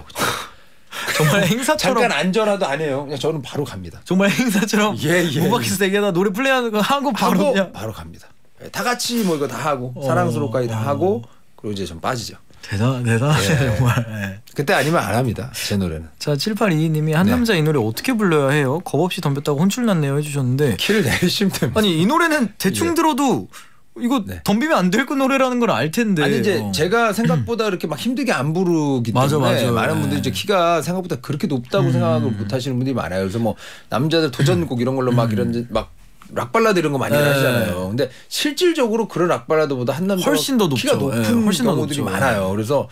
S1: 정말 행사처럼
S2: 잠깐 안전화도 안 해요. 그냥 저는 바로 갑니다.
S1: 정말 행사처럼
S2: 예, 예,
S1: 무바퀴스 대게다 노래 플레이하는 거 하고 바로
S2: 하고
S1: 그냥
S2: 바로 갑니다. 다 같이 뭐 이거 다 하고 어, 사랑스럽까지 다 어. 하고 그리고 이제 좀 빠지죠.
S1: 대단 대단하시네
S2: 예.
S1: 정말. 예.
S2: 그때 아니면 안 합니다. 제 노래는.
S1: 자 칠팔이이 님이 한 네. 남자 이 노래 어떻게 불러야 해요? 겁 없이 덤볐다고 혼쭐났네요 해주셨는데
S2: 키를 내리시면 됩니다.
S1: 아니 이 노래는 대충 예. 들어도 이거 네. 덤비면 안 될 그 노래라는 걸 알 텐데.
S2: 아니 이제 어. 제가 생각보다 그렇게 막 힘들게 안 부르기 때문에 맞아, 맞아. 많은 네. 분들이 이제 키가 생각보다 그렇게 높다고 음. 생각을 못 하시는 분들이 많아요. 그래서 뭐 남자들 도전곡 이런 걸로 막 이런 막 락발라드 이런 거 많이 네. 하시잖아요. 근데 실질적으로 그런 락발라드보다 한 남자가
S1: 훨씬 더 높죠.
S2: 키가 높은 네, 훨씬 경우들이 높죠. 많아요. 그래서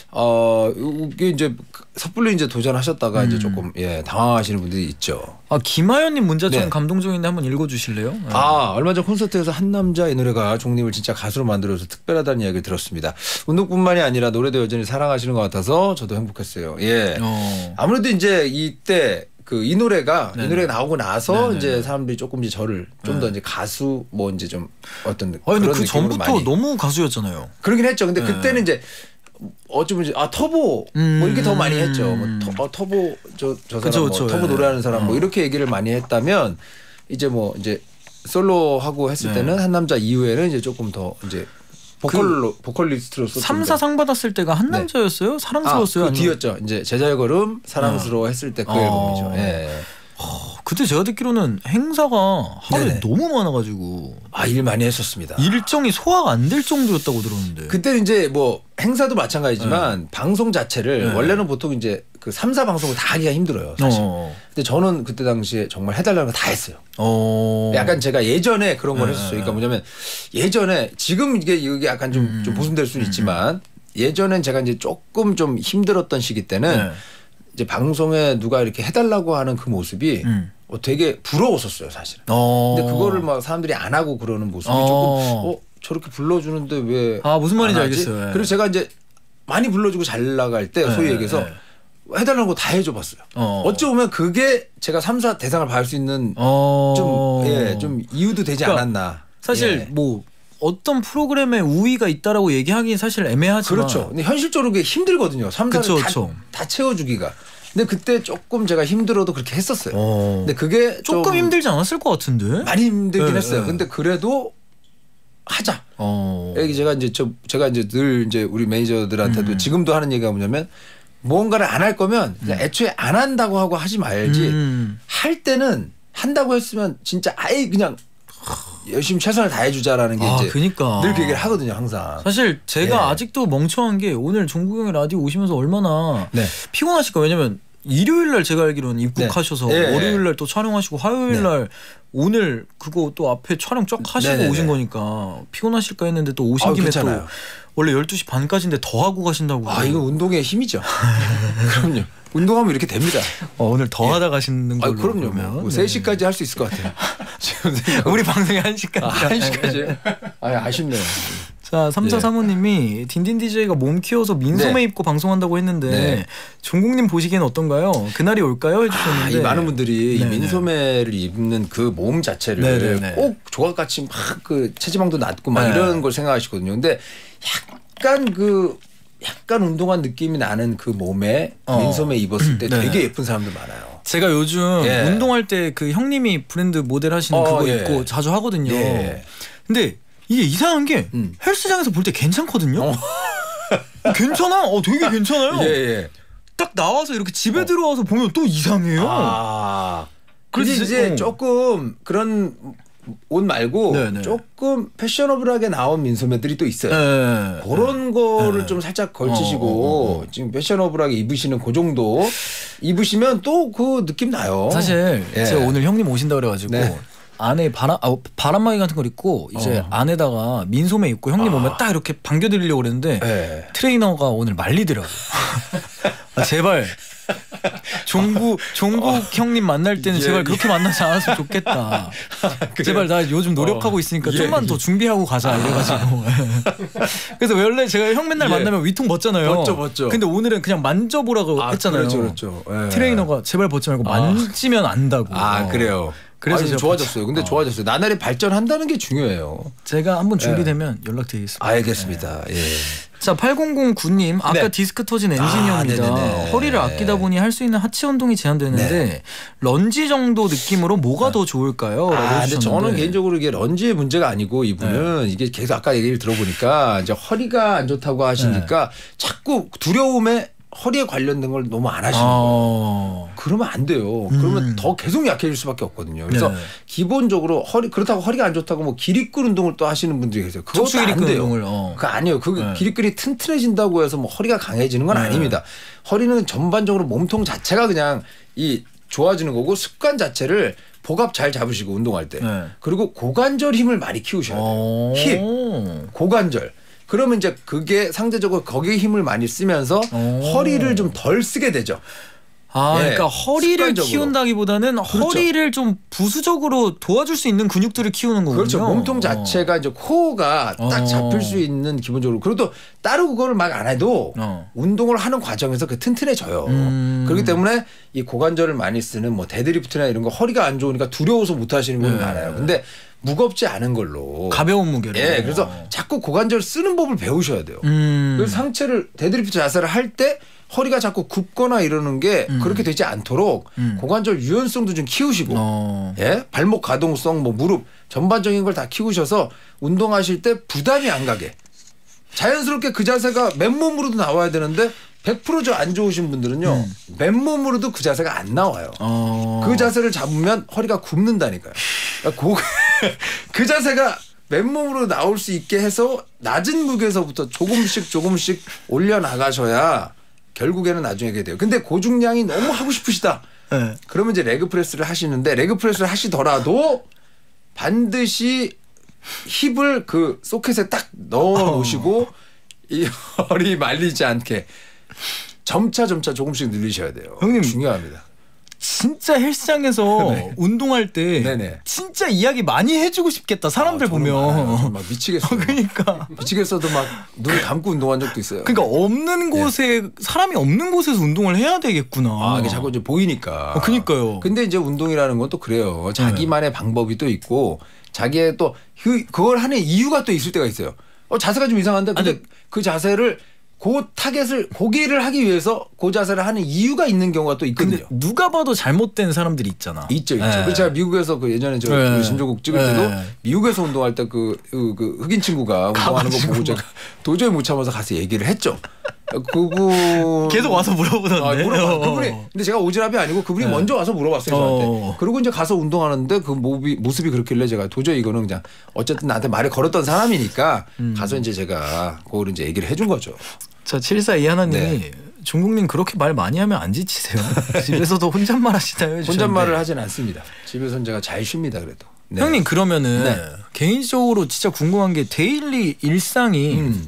S2: 어 이게 이제 섣불리 이제 도전하셨다가 음. 이제 조금 예 당황하시는 분들이 있죠.
S1: 아 김하연님 문자 좀 네. 감동적인데 한번 읽어주실래요? 네.
S2: 아 얼마 전 콘서트에서 한 남자 이 노래가 종님을 진짜 가수로 만들어서 특별하다는 이야기를 들었습니다. 운동뿐만이 아니라 노래도 여전히 사랑하시는 것 같아서 저도 행복했어요. 예. 어. 아무래도 이제 이때 그 이 노래가 네네. 이 노래 나오고 나서 네네. 이제 사람들이 조금 이제 저를 좀 더 네. 이제 가수 뭐 이제 좀 어떤
S1: 아니, 그런 그 전부터 많이 너무 가수였잖아요.
S2: 그러긴 했죠. 근데 네. 그때는 이제 어쩌면 이제 아 터보 음. 뭐 이렇게 더 많이 했죠. 뭐 터, 어, 터보 저 저 사람 그쵸, 뭐 그쵸, 터보 네. 노래하는 사람 어. 뭐 이렇게 얘기를 많이 했다면 이제 뭐 이제 솔로 하고 했을 네. 때는 한 남자 이후에는 이제 조금 더 이제 보컬로 그 보컬리스트로서
S1: 삼사상 받았을 때가 한 남자였어요? 네. 사랑스러웠어요?
S2: 아, 그 뒤였죠. 이제 제자의 걸음 사랑스러워 어. 했을 때 그 어. 앨범이죠. 예.
S1: 어, 그때 제가 듣기로는 행사가 하루에 네네. 너무 많아가지고
S2: 아, 일 많이 했었습니다.
S1: 일정이 소화가 안 될 정도였다고 들었는데
S2: 그때는 이제 뭐 행사도 마찬가지지만 네. 방송 자체를 네. 원래는 보통 이제 그 삼 사 방송을 다 하기가 힘들어요. 사실.
S1: 어.
S2: 근데 저는 그때 당시에 정말 해달라는 거 다 했어요.
S1: 어.
S2: 약간 제가 예전에 그런 걸
S1: 네.
S2: 했었어요. 그러니까 뭐냐면 예전에 지금 이게 이게 약간 좀,
S1: 음.
S2: 좀 보순될 수는 있지만 예전엔 제가 이제 조금 좀 힘들었던 시기 때는
S1: 네.
S2: 이제 방송에 누가 이렇게 해달라고 하는 그 모습이
S1: 음.
S2: 어, 되게 부러웠었어요, 사실은.
S1: 어.
S2: 근데 그거를 막 사람들이 안 하고 그러는 모습이
S1: 어.
S2: 조금 어 저렇게 불러주는데 왜
S1: 아, 무슨 말인지
S2: 안 하지?
S1: 알겠어요. 예.
S2: 그래서 제가 이제 많이 불러주고 잘 나갈 때 소위
S1: 예,
S2: 얘기해서
S1: 예.
S2: 해달라는 거 다 해줘봤어요.
S1: 어.
S2: 어찌 보면 그게 제가 삼 사 대상을 받을 수 있는
S1: 어.
S2: 좀, 예, 좀 이유도 되지
S1: 그러니까
S2: 않았나.
S1: 사실
S2: 예.
S1: 뭐 어떤 프로그램에 우위가 있다라고 얘기하기는 사실 애매하지만
S2: 그렇죠. 근데 현실적으로 그게 힘들거든요. 삼 사를
S1: 그쵸,
S2: 다,
S1: 그쵸.
S2: 다 채워주기가. 근데 그때 조금 제가 힘들어도 그렇게 했었어요.
S1: 어.
S2: 근데 그게
S1: 조금
S2: 좀
S1: 힘들지 않았을 것 같은데.
S2: 많이 힘들긴
S1: 네,
S2: 했어요.
S1: 네.
S2: 근데 그래도 하자.
S1: 어.
S2: 여기 제가 이제 저 제가 이제 늘 이제 우리 매니저들한테도
S1: 음.
S2: 지금도 하는 얘기가 뭐냐면 뭔가를 안 할 거면 그냥 애초에 안 한다고 하고 하지 말지.
S1: 음.
S2: 할 때는 한다고 했으면 진짜 아예 그냥 열심히 최선을 다해주자라는 게
S1: 아,
S2: 이제
S1: 그니까.
S2: 늘 그 얘기를 하거든요, 항상.
S1: 사실 제가
S2: 예.
S1: 아직도 멍청한 게 오늘 종국이 형이 라디오 오시면서 얼마나
S2: 네.
S1: 피곤하실까. 왜냐면 일요일 날 제가 알기로는 입국하셔서
S2: 네. 예, 예.
S1: 월요일 날 또 촬영하시고 화요일
S2: 네.
S1: 날 오늘 그거 또 앞에 촬영 쫙 하시고
S2: 네네네.
S1: 오신 거니까 피곤하실까 했는데 또 오신
S2: 아유,
S1: 김에
S2: 괜찮아요.
S1: 또 원래 열두 시 반까지인데 더 하고 가신다고.
S2: 아, 이거 운동의 힘이죠. 그럼요. 운동하면 이렇게 됩니다.
S1: 어, 오늘 더 하다 가시는
S2: 아,
S1: 걸로.
S2: 그럼요.
S1: 그러면.
S2: 뭐
S1: 네.
S2: 세 시까지 할 수 있을 것 같아요. 지금 생각하면.
S1: 우리 방송이 한 시까지.
S2: 아, 한 시까지. 아, 아쉽네요.
S1: 자, 삼사삼오님이 딘딘 디제이가 몸 키워서 민소매
S2: 네.
S1: 입고 방송한다고 했는데
S2: 네.
S1: 종국님 보시기엔 어떤가요? 그날이 올까요?
S2: 아,
S1: 해주셨는데
S2: 이 많은 분들이 이
S1: 네네.
S2: 민소매를 입는 그 몸 자체를
S1: 네네네.
S2: 꼭 조각같이 막 그 체지방도 낮고 막
S1: 네.
S2: 이런 걸 생각하시거든요. 근데 약간 그 약간 운동한 느낌이 나는 그 몸에
S1: 어.
S2: 민소매 입었을 때
S1: 네네.
S2: 되게 예쁜 사람들 많아요.
S1: 제가 요즘
S2: 예.
S1: 운동할 때 그 형님이 브랜드 모델 하시는
S2: 어,
S1: 그거
S2: 예.
S1: 입고 자주 하거든요.
S2: 예.
S1: 근데 이게 이상한 게
S2: 음.
S1: 헬스장에서 볼 때 괜찮거든요.
S2: 어.
S1: 괜찮아? 어, 되게 괜찮아요.
S2: 예, 예.
S1: 딱 나와서 이렇게 집에 들어와서 보면 또 이상해요.
S2: 아.
S1: 그래서
S2: 그래서 이제
S1: 어.
S2: 조금 그런 옷 말고
S1: 네네.
S2: 조금 패셔너블하게 나온 민소매들이 또 있어요.
S1: 네.
S2: 그런 거를
S1: 네.
S2: 좀 살짝 걸치시고
S1: 어, 어, 어, 어.
S2: 지금 패셔너블하게 입으시는 그 정도 입으시면 또 그 느낌 나요.
S1: 사실
S2: 예.
S1: 제가 오늘 형님 오신다 그래가지고
S2: 네.
S1: 안에 바람 아, 바람막이 같은 걸 입고 이제
S2: 어.
S1: 안에다가 민소매 입고 형님
S2: 아.
S1: 오면 딱 이렇게 반겨드리려고 그랬는데
S2: 네.
S1: 트레이너가 오늘 말리더라고요. 아, 제발 종국 종국 형님 만날 때는
S2: 예,
S1: 제발
S2: 예.
S1: 그렇게 만나지 않았으면 좋겠다. 제발 나 요즘 노력하고
S2: 어.
S1: 있으니까
S2: 예,
S1: 좀만
S2: 예.
S1: 더 준비하고 가자 이래가지고. 그래서 원래 제가 형 맨날
S2: 예.
S1: 만나면 위통 벗잖아요.
S2: 벗죠, 벗죠.
S1: 근데 오늘은 그냥 만져보라고
S2: 아,
S1: 했잖아요.
S2: 그렇죠, 그렇죠. 예.
S1: 트레이너가 제발 벗지 말고
S2: 아.
S1: 만지면 안다고.
S2: 아 그래요.
S1: 그래서
S2: 그래서
S1: 제가
S2: 좋아졌어요. 근데
S1: 어.
S2: 좋아졌어요. 나날이 발전한다는 게 중요해요.
S1: 제가 한번 준비되면 연락드리겠습니다.
S2: 알겠습니다. 예.
S1: 자, 팔공공구님 아까
S2: 네.
S1: 디스크 터진
S2: 아,
S1: 엔지니어입니다.
S2: 네네네.
S1: 허리를 아끼다 보니 할 수 있는 하체 운동이 제한되는데
S2: 네.
S1: 런지 정도 느낌으로 뭐가 더 좋을까요? 라고
S2: 아, 근데
S1: 해주셨는데.
S2: 저는 개인적으로 이게 런지의 문제가 아니고 이분은 이게 계속 아까 얘기를 들어보니까 이제 허리가 안 좋다고 하시니까 자꾸 두려움에 허리에 관련된 걸 너무 안 하시는 거예요.
S1: 어...
S2: 그러면 안 돼요.
S1: 음.
S2: 그러면 더 계속 약해질 수밖에 없거든요. 그래서
S1: 네.
S2: 기본적으로 허리 그렇다고 허리가 안 좋다고 뭐 기립근 운동을 또 하시는 분들이 계세요. 그것도
S1: 척추
S2: 안
S1: 기립근
S2: 돼요.
S1: 운동을 어.
S2: 그거 아니에요. 그
S1: 네.
S2: 기립근이 튼튼해진다고 해서 뭐 허리가 강해지는 건
S1: 네.
S2: 아닙니다. 허리는 전반적으로 몸통 자체가 그냥 이 좋아지는 거고 습관 자체를 복압 잘 잡으시고 운동할 때
S1: 네.
S2: 그리고 고관절 힘을 많이 키우셔야 돼요.
S1: 어...
S2: 힙, 고관절. 그러면 이제 그게 상대적으로 거기에 힘을 많이 쓰면서
S1: 오.
S2: 허리를 좀 덜 쓰게 되죠.
S1: 아,
S2: 예,
S1: 그러니까 허리를
S2: 습관적으로.
S1: 키운다기보다는
S2: 그렇죠.
S1: 허리를 좀 부수적으로 도와줄 수 있는 근육들을 키우는 거군요.
S2: 그렇죠. 몸통
S1: 어.
S2: 자체가 이제 코어가 딱
S1: 어.
S2: 잡힐 수 있는 기본적으로. 그리고 또 따로 그거를 막 안 해도
S1: 어.
S2: 운동을 하는 과정에서 그 튼튼해져요.
S1: 음.
S2: 그렇기 때문에 이 고관절을 많이 쓰는 뭐 데드리프트나 이런 거 허리가 안 좋으니까 두려워서 못 하시는 분이
S1: 네.
S2: 많아요. 근데 무겁지 않은 걸로.
S1: 가벼운 무게로.
S2: 예. 그래서 자꾸 고관절 쓰는 법을 배우셔야 돼요.
S1: 음.
S2: 그래서 상체를 데드리프트 자세를 할 때 허리가 자꾸 굽거나 이러는 게
S1: 음.
S2: 그렇게 되지 않도록
S1: 음.
S2: 고관절 유연성도 좀 키우시고
S1: 어.
S2: 예? 발목 가동성 뭐 무릎 전반적인 걸 다 키우셔서 운동하실 때 부담이 안 가게 자연스럽게 그 자세가 맨몸으로도 나와야 되는데 백 퍼센트 저 안 좋으신 분들은요
S1: 음.
S2: 맨몸으로도 그 자세가 안 나와요.
S1: 어.
S2: 그 자세를 잡으면 허리가 굽는다니까요. 그러니까 고- 그 자세가 맨몸으로 나올 수 있게 해서 낮은 무게에서부터 조금씩 조금씩 올려 나가셔야 결국에는 나중에 하게 돼요. 근데 고중량이 너무 하고 싶으시다. 네. 그러면 이제 레그 프레스를 하시는데 레그 프레스를 하시더라도 반드시 힙을 그 소켓에 딱 넣어 놓으시고 어. 이 허리 말리지 않게 점차 점차 조금씩 늘리셔야 돼요.
S1: 형님
S2: 중요합니다.
S1: 진짜 헬스장에서 네. 운동할 때 네네. 진짜 이야기 많이 해주고 싶겠다. 사람들 아, 보면
S2: 막 미치겠어요.
S1: 그러니까
S2: 미치겠어도 막 눈을 감고 운동한 적도 있어요.
S1: 그러니까 없는 곳에 네. 사람이 없는 곳에서 운동을 해야 되겠구나.
S2: 아, 이게 자꾸 이제 보이니까.
S1: 어, 그러니까요.
S2: 근데 이제 운동이라는 건 또 그래요. 자기만의 네. 방법이 또 있고 자기의 또 그, 그걸 하는 이유가 또 있을 때가 있어요. 어, 자세가 좀 이상한데 근데 아니, 그 자세를 그 타겟을 고기를 하기 위해서 그 자세를 하는 이유가 있는 경우가 또 있거든요.
S1: 근데 누가 봐도 잘못된 사람들이 있잖아.
S2: 있죠, 있죠. 그래서 제가 미국에서 그 예전에 저 그 신조국 찍을 때도 네. 미국에서 운동할 때 그 그, 그 흑인 친구가 운동하는 거 보고 제가 도저히 못 참아서 가서 얘기를 했죠. 그분
S1: 계속 와서 물어보던데. 아, 물어봐.
S2: 그분이 근데 제가 오지랖이 아니고 그분이 네. 먼저 와서 물어봤어요 저한테. 어. 그리고 이제 가서 운동하는데 그 모습이, 모습이 그렇길래 제가 도저히 이거는 그냥 어쨌든 나한테 말을 걸었던 사람이니까 음. 가서 이제 제가 그걸 이제 얘기를 해준 거죠.
S1: 자 칠사이 하나님이 네. 중국님 그렇게 말 많이 하면 안 지치세요? 집에서도 혼잣말 하시나요?
S2: 혼잣말을 하진 않습니다. 집에서는 제가 잘 쉽니다 그래도.
S1: 네. 형님 그러면은 네. 개인적으로 진짜 궁금한 게 데일리 일상이 음.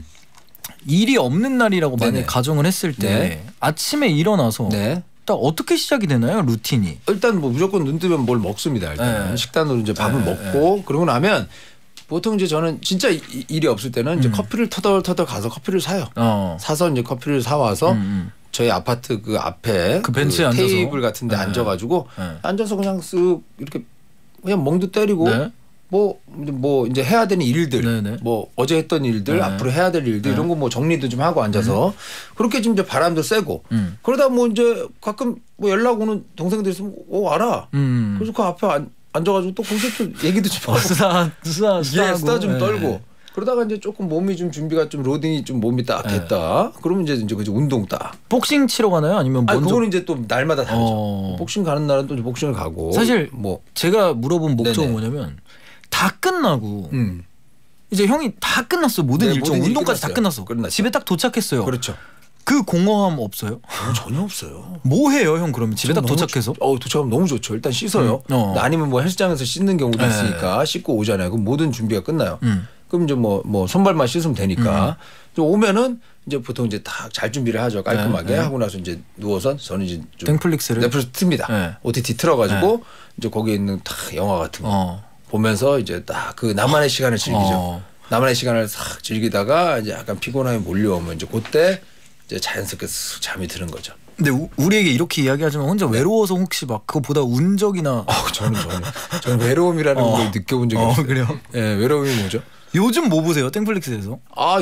S1: 일이 없는 날이라고 네네. 만약에 가정을 했을 때 네. 아침에 일어나서 네. 딱 어떻게 시작이 되나요? 루틴이.
S2: 일단 뭐 무조건 눈 뜨면 뭘 먹습니다. 일단 네. 식단으로 이제 밥을 네. 먹고 그러고 나면 보통 이제 저는 진짜 이, 일이 없을 때는 음. 이제 커피를 터덜터덜 가서 커피를 사요. 어. 사서 이제 커피를 사와서 음. 저희 아파트 그 앞에
S1: 그 벤치에
S2: 그
S1: 앉아서
S2: 테이블 같은데 네. 앉아가지고 네. 앉아서 그냥 쓱 이렇게 그냥 멍도 때리고 네. 뭐, 뭐 이제 해야 되는 일들, 네네. 뭐 어제 했던 일들, 네. 앞으로 해야 될 일들 네. 이런 거 뭐 정리도 좀 하고 앉아서 음. 그렇게 좀 이제 바람도 쐬고 음. 그러다 뭐 이제 가끔 뭐 연락 오는 동생들 있으면 어 와라. 음. 그래서 그 앞에 안, 앉아가지고 또 거기서 또 얘기도 좀 하고
S1: 수다 수다
S2: 수다, 수다 좀 네. 떨고 그러다가 이제 조금 몸이 좀 준비가 좀 로딩이 좀 몸이 딱 됐다. 네. 그러면 이제 이제 그 운동 딱.
S1: 복싱 치러 가나요? 아니면 먼저?
S2: 아니, 그거는 이제 또 날마다 다르죠. 어. 복싱 가는 날은 또 복싱을 가고.
S1: 사실 뭐 제가 물어본 목적은 네네. 뭐냐면. 다 끝나고 음. 이제 형이 다 끝났어 모든 네, 일정 모든 운동까지 다 끝났어 끝났죠. 집에 딱 도착했어요.
S2: 그렇죠.
S1: 그 공허함 없어요?
S2: 전혀 없어요.
S1: 뭐 해요 형 그러면 집에 딱 도착해서?
S2: 조, 어 도착하면 너무 좋죠. 일단 씻어요. 음. 어. 아니면 뭐 헬스장에서 씻는 경우도 네. 있으니까 씻고 오잖아요. 그럼 모든 준비가 끝나요. 음. 그럼 이제 뭐 뭐 손발만 씻으면 되니까 음. 오면은 이제 보통 이제 다 잘 준비를 하죠. 깔끔하게 네. 하고 나서 이제 누워서 저는 이제 좀
S1: 넷플릭스를
S2: 넷플릭스 틉니다. 네. 오티티 틀어가지고 네. 이제 거기에 있는 다 영화 같은 거. 어. 보면서 이제 딱 그 나만의 시간을 즐기죠. 어. 나만의 시간을 싹 즐기다가 이제 약간 피곤함이 몰려오면 이제 그때 이제 자연스럽게 쓱 잠이 드는 거죠.
S1: 근데 우, 우리에게 이렇게 이야기하지만 혼자 네. 외로워서 혹시 막 그거보다 운 적이나
S2: 어, 저는 저는 저는 외로움이라는 어. 걸 느껴본 적이
S1: 어,
S2: 없어요.
S1: 그래요?
S2: 예, 네, 외로움이 뭐죠?
S1: 요즘 뭐 보세요? 땡플릭스에서?
S2: 아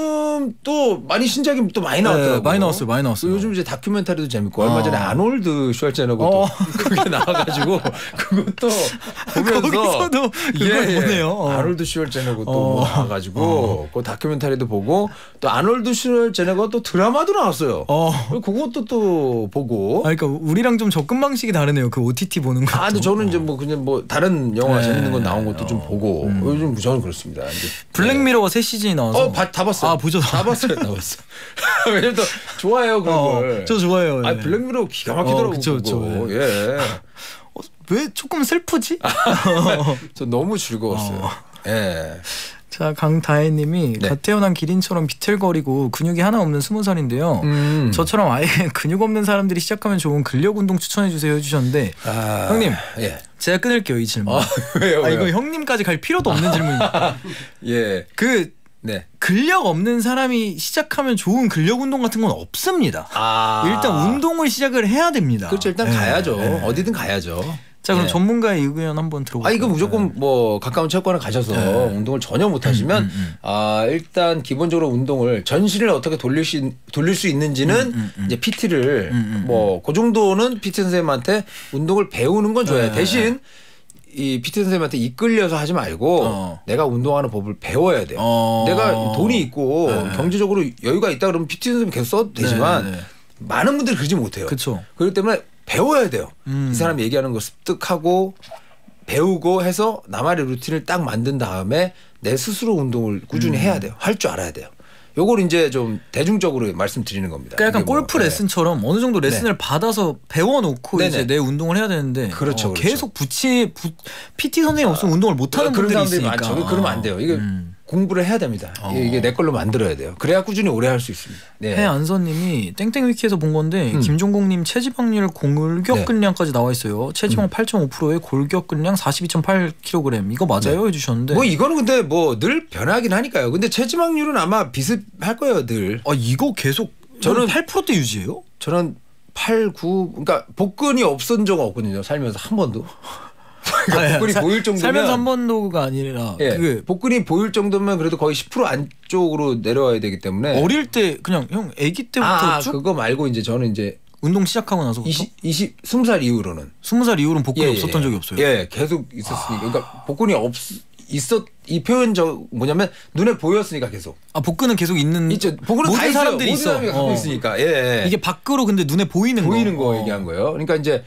S2: 요즘 또 많이 신작이 또 많이 나왔더라고요.
S1: 네, 많이 나왔어요. 많이 나왔어요.
S2: 요즘 이제 다큐멘터리도 재밌고 어. 얼마 전에 아놀드 슈왈제네거 어. 그게 나와가지고 그것도 보면서
S1: 거기서도 그걸 예, 보네요. 어.
S2: 아놀드 슈왈제네거 또 어. 나와가지고 어. 그 다큐멘터리도 보고 또 아놀드 슈왈제네거 또 드라마도 나왔어요. 어. 그것도 또 보고.
S1: 아, 그러니까 우리랑 좀 접근 방식이 다르네요. 그 오티티 보는 거.
S2: 아, 근데 저는 이제 뭐 그냥 뭐 다른 영화 네. 재밌는 거 나온 것도 좀 보고 음. 요즘 저는 그렇습니다.
S1: 블랙미러가 새 시즌이 나와서
S2: 어, 바, 다 봤어요.
S1: 아, 보죠.
S2: 다 봤어요. 다 봤어요. 왜냐면 또 좋아해요 그런 어, 걸.
S1: 저 좋아해요.
S2: 아, 블랙미러 기가 막히더라고요.
S1: 어, 그쵸, 그쵸.
S2: 예.
S1: 어, 왜 조금 슬프지?
S2: 저 너무 즐거웠어요. 어. 예.
S1: 자, 강다혜님이 네. 갓 태어난 기린처럼 비틀거리고 근육이 하나 없는 스무 살인데요. 음. 저처럼 아예 근육 없는 사람들이 시작하면 좋은 근력 운동 추천해 주세요 해주셨는데 아, 형님, 예. 제가 끊을게요 이 질문.
S2: 아, 왜요?
S1: 아, 이거 형님까지 갈 필요도 없는 질문입니다.
S2: 예,
S1: 그 네. 근력 없는 사람이 시작하면 좋은 근력 운동 같은 건 없습니다. 아. 일단 운동을 시작을 해야 됩니다.
S2: 그렇죠. 일단 네. 가야죠. 네. 어디든 가야죠.
S1: 자, 그럼 네. 전문가의 의견 한번 들어볼까요?
S2: 아, 이거 무조건 네. 뭐 가까운 체육관에 가셔서 네. 운동을 전혀 못 하시면 음, 음, 음. 아, 일단 기본적으로 운동을 전신을 어떻게 돌릴 수, 돌릴 수 있는지는 음, 음, 음. 이제 피티를 음, 음, 뭐 그 정도는 피티 선생님한테 운동을 배우는 건 좋아요. 네. 대신 이 피티 선생님한테 이끌려서 하지 말고 어. 내가 운동하는 법을 배워야 돼요. 어. 내가 돈이 있고 네. 경제적으로 여유가 있다 그러면 피티 선생님 계속 써도 되지만 네, 네. 많은 분들이 그러지 못해요.
S1: 그렇죠.
S2: 그렇기 때문에 배워야 돼요. 음. 이 사람이 얘기하는 거 습득하고 배우고 해서 나만의 루틴을 딱 만든 다음에 내 스스로 운동을 꾸준히 음. 해야 돼요. 할 줄 알아야 돼요. 요걸 이제 좀 대중적으로 말씀드리는 겁니다.
S1: 그러니까 약간 골프
S2: 뭐,
S1: 레슨처럼 네. 어느 정도 레슨을
S2: 네.
S1: 받아서 배워놓고
S2: 네네.
S1: 이제 내 운동을 해야 되는데
S2: 그렇죠,
S1: 어,
S2: 그렇죠.
S1: 계속 부치 부, 피티 선생님 없으면 아, 운동을 못하는
S2: 그런
S1: 분들이
S2: 사람들이
S1: 있으니까.
S2: 많죠. 그러면 안 돼요. 이게 음. 공부를 해야 됩니다. 어. 이게 내 걸로 만들어야 돼요. 그래야 꾸준히 오래 할 수 있습니다. 네.
S1: 해안선님이 땡땡위키에서 본 건데 음. 김종국님 체지방률 골격근량까지 나와 있어요. 체지방 음. 팔 점 오 퍼센트에 골격근량 사십이 점 팔 킬로그램 이거 맞아요? 네. 해주셨는데
S2: 뭐 이거는 근데 뭐 늘 변하긴 하니까요. 근데 체지방률은 아마 비슷할 거예요, 늘.
S1: 아 이거 계속 저는 팔 퍼센트대 유지해요?
S2: 저는 팔, 구 그러니까 복근이 없은 적은 없거든요. 살면서 한 번도. 그러니까 복근이 사, 보일 정도면
S1: 살면서 한 번도가 아니라
S2: 예,
S1: 그게
S2: 복근이 보일 정도면 그래도 거의 십 퍼센트 안쪽으로 내려와야 되기 때문에
S1: 어릴 때 그냥 형 아기 때부터
S2: 아,
S1: 쭉
S2: 그거 말고 이제 저는 이제
S1: 운동 시작하고 나서
S2: 이십, 이십, 스무 살 이후로는
S1: 스무 살 이후로는 복근이
S2: 예,
S1: 없었던
S2: 예,
S1: 적이 없어요.
S2: 예, 계속 있었으니까. 아. 그러니까 복근이 없 있었 이 표현 저 뭐냐면 눈에 보였으니까 계속.
S1: 아 복근은 계속 있는.
S2: 있죠. 복근은
S1: 모든
S2: 다
S1: 사람들이
S2: 있어요.
S1: 있어.
S2: 모든 사람이 갖고
S1: 어.
S2: 있으니까. 예.
S1: 이게 밖으로 근데 눈에 보이는 거.
S2: 보이는 거
S1: 어.
S2: 얘기한 거예요. 그러니까 이제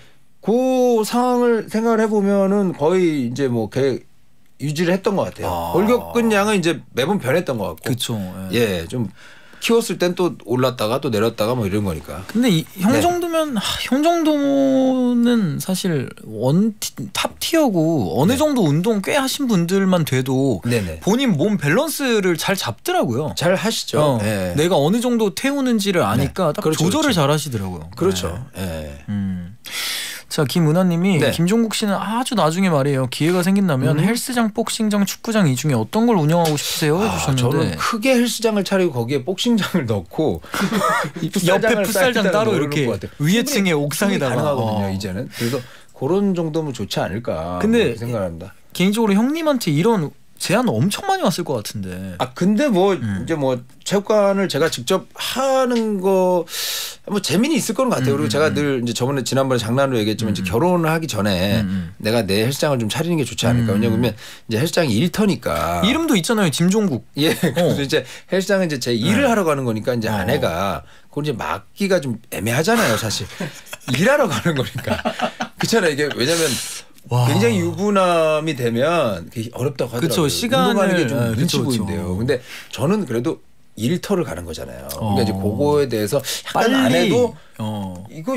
S2: 그 상황을 생각을 해보면은 거의 이제 뭐 개 유지를 했던 것 같아요.
S1: 아.
S2: 골격근량은 이제 매번 변했던 것 같고.
S1: 그렇죠.
S2: 예. 예, 좀 키웠을 땐 또 올랐다가 또 내렸다가 뭐 이런 거니까.
S1: 근데 이, 형
S2: 네.
S1: 정도면 하, 형 정도는 사실 원 탑 티어고 어느 네. 정도 운동 꽤 하신 분들만 돼도
S2: 네네. 본인
S1: 몸 밸런스를 잘 잡더라고요.
S2: 잘 하시죠.
S1: 어,
S2: 네.
S1: 내가 어느 정도 태우는지를 아니까
S2: 네.
S1: 딱
S2: 그렇죠,
S1: 조절을
S2: 그렇죠.
S1: 잘 하시더라고요.
S2: 그렇죠. 예. 네.
S1: 음. 자 김은하님이
S2: 네.
S1: 김종국 씨는 아주 나중에 말이에요. 기회가 생긴다면
S2: 음.
S1: 헬스장, 복싱장, 축구장 이 중에 어떤 걸 운영하고 싶으세요?
S2: 아,
S1: 해주셨는데
S2: 저는 크게 헬스장을 차리고 거기에 복싱장을 넣고
S1: 옆에 풋살장 따로 이렇게 위에 층에 옥상에다가
S2: 가능하거든요.
S1: 어.
S2: 이제는. 그래서 그런 정도면 좋지 않을까
S1: 근데
S2: 생각합니다.
S1: 개인적으로 형님한테 이런 제안 엄청 많이 왔을 것 같은데.
S2: 아 근데 뭐
S1: 음.
S2: 이제 뭐 체육관을 제가 직접 하는 거 뭐 재미는 있을 거는 같아요. 음, 그리고 제가 음. 늘 이제 저번에 지난번에 장난으로 얘기했지만 음. 이제 결혼을 하기 전에 음. 내가 내 헬스장을 좀 차리는 게 좋지 않을까. 음. 왜냐면 이제 헬스장이 일터니까.
S1: 이름도 있잖아요. 짐종국.
S2: 예. 그래서 어. 이제 헬스장은 이제 제 일을 네. 하러 가는 거니까 이제
S1: 어.
S2: 아내가 그걸 이제 맡기가 좀 애매하잖아요, 사실. 일하러 가는 거니까. 그렇잖아요. 이게 왜냐면 와. 굉장히 유부남이 되면 어렵다고 하더라고요.
S1: 그렇죠. 시간을
S2: 운동하는 게 좀
S1: 네,
S2: 눈치
S1: 그쵸,
S2: 보인대요.
S1: 그쵸.
S2: 근데 저는 그래도 일터를 가는 거잖아요. 그러니까
S1: 어.
S2: 이제 그거에 대해서 약간
S1: 빨리
S2: 안 해도
S1: 어.
S2: 이거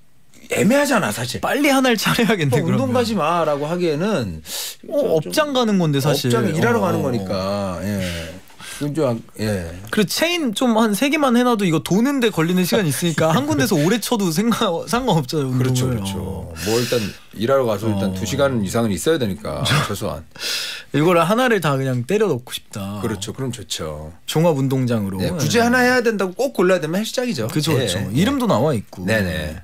S2: 애매하잖아, 사실.
S1: 빨리 하나를 차려야겠네.
S2: 어, 운동 가지 마라고 하기에는
S1: 어, 업장 가는 건데 사실.
S2: 업장 일하러
S1: 어.
S2: 가는 거니까. 예. 좀 예.
S1: 그리고 체인 좀 한 세 개만 해놔도 이거 도는데 걸리는 시간이 있으니까 한 군데서 오래 쳐도 생각 상관없잖아요. 운동을.
S2: 그렇죠, 그렇죠. 어. 뭐 일단 일하러 가서 일단 어. 두 시간 이상은 있어야 되니까 최소한.
S1: 이거를 하나를 다 그냥 때려 넣고 싶다.
S2: 그렇죠, 그럼 좋죠.
S1: 종합 운동장으로.
S2: 네, 굳이 네. 하나 해야 된다고 꼭 골라야 되면 헬스장이죠.
S1: 그렇죠, 그렇죠.
S2: 네.
S1: 이름도 나와 있고.
S2: 네네.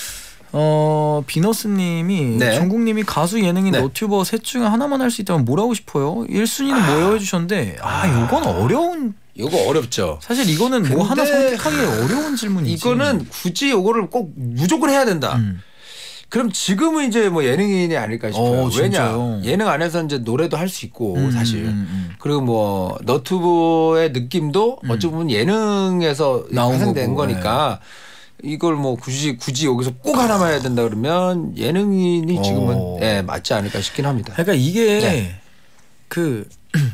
S1: 어 비너스님이
S2: 네.
S1: 종국님이 가수 예능인
S2: 네.
S1: 너튜버 셋 중에 하나만 할 수 있다면 뭘 하고 싶어요? 일 순위는 아. 뭐예요? 해주셨는데 아 이건 어려운.
S2: 이거 어렵죠.
S1: 사실 이거는 뭐 하나 선택하기 어려운 질문이지.
S2: 이거는 굳이 이거를 꼭 무조건 해야 된다. 음. 그럼 지금은 이제 뭐 예능인이 아닐까 싶어요.
S1: 어,
S2: 왜냐 예능 안에서 이제 노래도 할 수 있고
S1: 음,
S2: 사실
S1: 음, 음.
S2: 그리고 뭐 너튜브의 느낌도
S1: 음.
S2: 어찌 보면 예능에서 파생된
S1: 거고,
S2: 거니까. 네. 이걸 뭐 굳이 굳이 여기서 꼭 하나만 해야 된다 그러면 예능인이 지금은 어. 네, 맞지 않을까 싶긴 합니다.
S1: 그러니까 이게 네. 그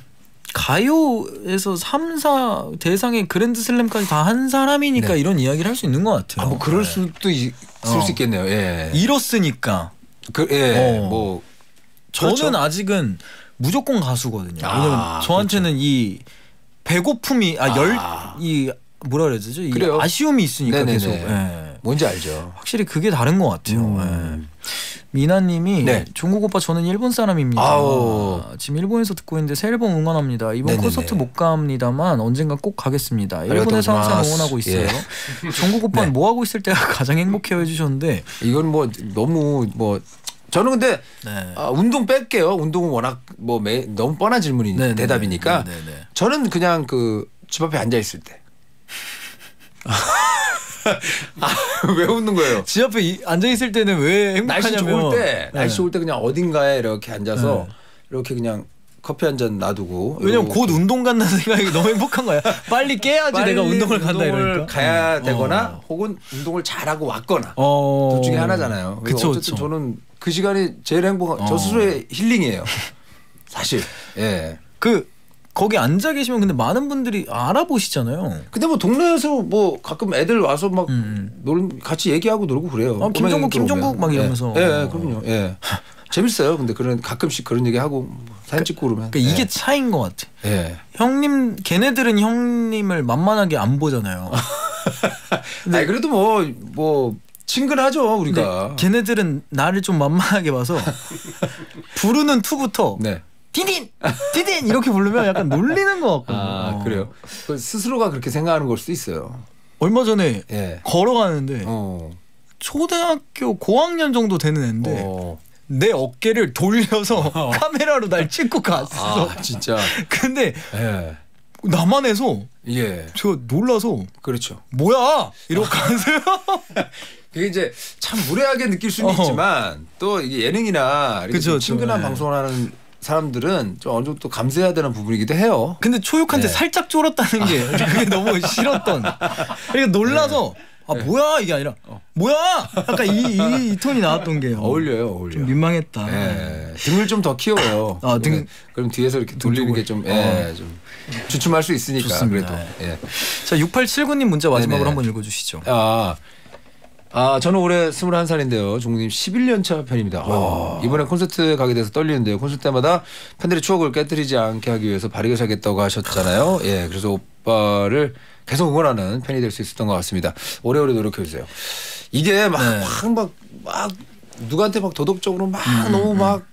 S1: 가요에서 삼 사 대상의 그랜드슬램까지 다 한 사람이니까 네. 이런 이야기를 할 수 있는 것 같아요.
S2: 아, 뭐 그럴 네. 수도 있을 어. 수 있겠네요. 예.
S1: 이뤘으니까.
S2: 그, 예. 어. 뭐
S1: 저는
S2: 그렇죠.
S1: 아직은 무조건 가수거든요.
S2: 아,
S1: 왜냐면 저한테는
S2: 그렇죠.
S1: 이 배고픔이 아 열 이
S2: 아.
S1: 뭐라 그래야 되죠? 이
S2: 그래요.
S1: 아쉬움이 있으니까
S2: 네네네.
S1: 계속. 예.
S2: 뭔지 알죠.
S1: 확실히 그게 다른 것 같아요.
S2: 음.
S1: 예. 미나님이
S2: 네.
S1: 종국 오빠 저는 일본 사람입니다.
S2: 아우.
S1: 지금 일본에서 듣고 있는데 새 앨범 응원합니다. 이번
S2: 네네네.
S1: 콘서트 못 갑니다만 언젠가 꼭 가겠습니다. 일본에서 항상 응원하고 있어요.
S2: 예.
S1: 종국 오빠는
S2: 네.
S1: 뭐 하고 있을 때가 가장 행복해요 해주셨는데
S2: 이건 뭐 너무 뭐 저는 근데
S1: 네.
S2: 아, 운동 뺄게요. 운동은 워낙 뭐 매, 너무 뻔한 질문이
S1: 네네네.
S2: 대답이니까
S1: 네네네.
S2: 저는 그냥 그 집 앞에 앉아 있을 때. 아, 왜 웃는 거예요?
S1: 집 앞에 이, 앉아 있을 때는 왜 행복하냐면
S2: 날씨 좋을 때,
S1: 네.
S2: 날씨 좋을 때 그냥 어딘가에 이렇게 앉아서
S1: 네.
S2: 이렇게 그냥 커피 한 잔 놔두고.
S1: 왜냐면 곧 운동 간다는 생각이 너무 행복한 거야. 빨리 깨야지
S2: 빨리
S1: 내가 운동을 간다
S2: 운동을
S1: 이러니까.
S2: 가야
S1: 어.
S2: 되거나 혹은 운동을 잘하고 왔거나
S1: 어.
S2: 둘 중에 하나잖아요. 그래서
S1: 그쵸,
S2: 어쨌든
S1: 그쵸.
S2: 저는 그 시간이 제일 행복한
S1: 어.
S2: 저 스스로의 힐링이에요. 사실. 예.
S1: 그 거기 앉아 계시면 근데 많은 분들이 알아보시잖아요.
S2: 근데 뭐 동네에서 뭐 가끔 애들 와서 막
S1: 음.
S2: 놀 같이 얘기하고 놀고 그래요.
S1: 아, 김종국 김종국 막 이러면서.
S2: 예, 예, 그럼요. 예. 재밌어요. 근데 그런 가끔씩 그런 얘기 하고 사진 찍고 그러면.
S1: 그러니까 이게
S2: 예.
S1: 차이인 것 같아.
S2: 예.
S1: 형님 걔네들은 형님을 만만하게 안 보잖아요.
S2: 근데 아니, 그래도 뭐 뭐 친근하죠 우리가.
S1: 걔네들은 나를 좀 만만하게 봐서 부르는 투부터
S2: 네.
S1: 디딘 디딘 이렇게 부르면 약간 놀리는 것 같고.
S2: 아 그래요. 그 스스로가 그렇게 생각하는 걸 수도 있어요.
S1: 얼마 전에
S2: 예.
S1: 걸어가는데
S2: 어.
S1: 초등학교 고학년 정도 되는 애인데
S2: 어.
S1: 내 어깨를 돌려서 카메라로 날 찍고 갔어.
S2: 아 진짜.
S1: 근데
S2: 예.
S1: 나만 해서
S2: 예.
S1: 저 놀라서
S2: 그렇죠.
S1: 뭐야 이러고 가세요.
S2: 그게 이제 참 무례하게 느낄 수는
S1: 어.
S2: 있지만 또 이게 예능이나 이렇게
S1: 그쵸,
S2: 좀 친근한
S1: 네.
S2: 방송을 하는 사람들은 좀 어느 정도 또 감수해야 되는 부분이기도 해요.
S1: 근데 초육한테
S2: 네.
S1: 살짝 쫄았다는 게 그게 너무 싫었던. 그러니까 놀라서 아 뭐야 이게 아니라 뭐야 약간 이, 이, 이 톤이 나왔던 게
S2: 어울려요, 어울려.
S1: 좀 민망했다.
S2: 예. 등을 좀 더 키워요.
S1: 아, 등-
S2: 그럼 뒤에서 이렇게 돌리는 게 좀 예, 좀 주춤할 수 있으니까
S1: 좋습니다.
S2: 그래도. 예.
S1: 자 육팔칠구 님 문자 마지막으로
S2: 네네.
S1: 한번 읽어주시죠.
S2: 아, 아 저는 올해 스물한 살인데요. 종님 십일 년 차 팬입니다. 아, 이번에 콘서트 가게 돼서 떨리는데요. 콘서트 때마다 팬들의 추억을 깨뜨리지 않게 하기 위해서 바르게 살겠다고 하셨잖아요. 예, 그래서 오빠를 계속 응원하는 팬이 될 수 있었던 것 같습니다. 오래오래 노력해 주세요. 이게 막
S1: 네.
S2: 막 막 막 누구한테 막 도덕적으로 막
S1: 음,
S2: 너무
S1: 음.
S2: 막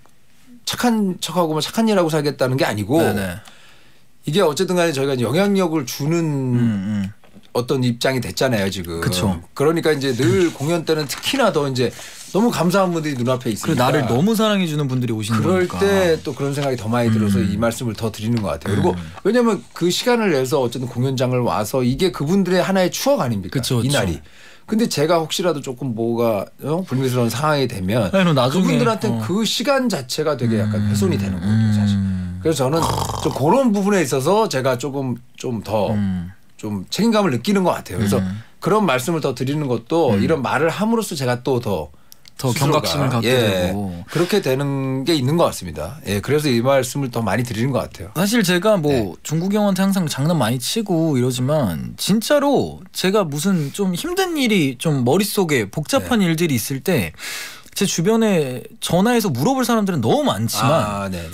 S2: 착한 척하고 막 착한 일하고 살겠다는 게 아니고
S1: 네네.
S2: 이게 어쨌든 간에 저희가 영향력을 주는
S1: 음, 음.
S2: 어떤 입장이 됐잖아요 지금.
S1: 그쵸.
S2: 그러니까 이제 늘 공연 때는 특히나 더 이제 너무 감사한 분들이 눈앞에 있으니까.
S1: 그리고 나를 너무 사랑해 주는 분들이 오시는
S2: 그럴
S1: 거니까.
S2: 때 또 그런 생각이 더 많이 들어서
S1: 음.
S2: 이 말씀을 더 드리는 것 같아요. 그리고 왜냐하면 그 시간을 내서 어쨌든 공연장을 와서 이게 그분들의 하나의 추억 아닙니까?
S1: 그쵸, 그쵸.
S2: 이날이. 근데 제가 혹시라도 조금 뭐가 어? 불미스러운 상황이 되면
S1: 아니, 나중에,
S2: 그분들한테는
S1: 어.
S2: 그 시간 자체가 되게 약간 훼손이 되는 거예요, 사실.
S1: 음.
S2: 그래서 저는 좀 그런 부분에 있어서 제가 조금 좀 더 좀
S1: 음.
S2: 책임감을 느끼는 것 같아요. 그래서
S1: 음.
S2: 그런 말씀을 더 드리는 것도 이런 말을 함으로써 제가 또 더
S1: 더 경각심을 갖게
S2: 예,
S1: 되고.
S2: 그렇게 되는 게 있는 것 같습니다. 예, 그래서 이 말씀을 더 많이 드리는 것 같아요.
S1: 사실 제가 뭐
S2: 네.
S1: 중국이 형한테 항상 장난 많이 치고 이러지만 진짜로 제가 무슨 좀 힘든 일이 좀 머릿속에 복잡한
S2: 네.
S1: 일들이 있을 때 제 주변에 전화해서 물어볼 사람들은 너무 많지만
S2: 아, 네네.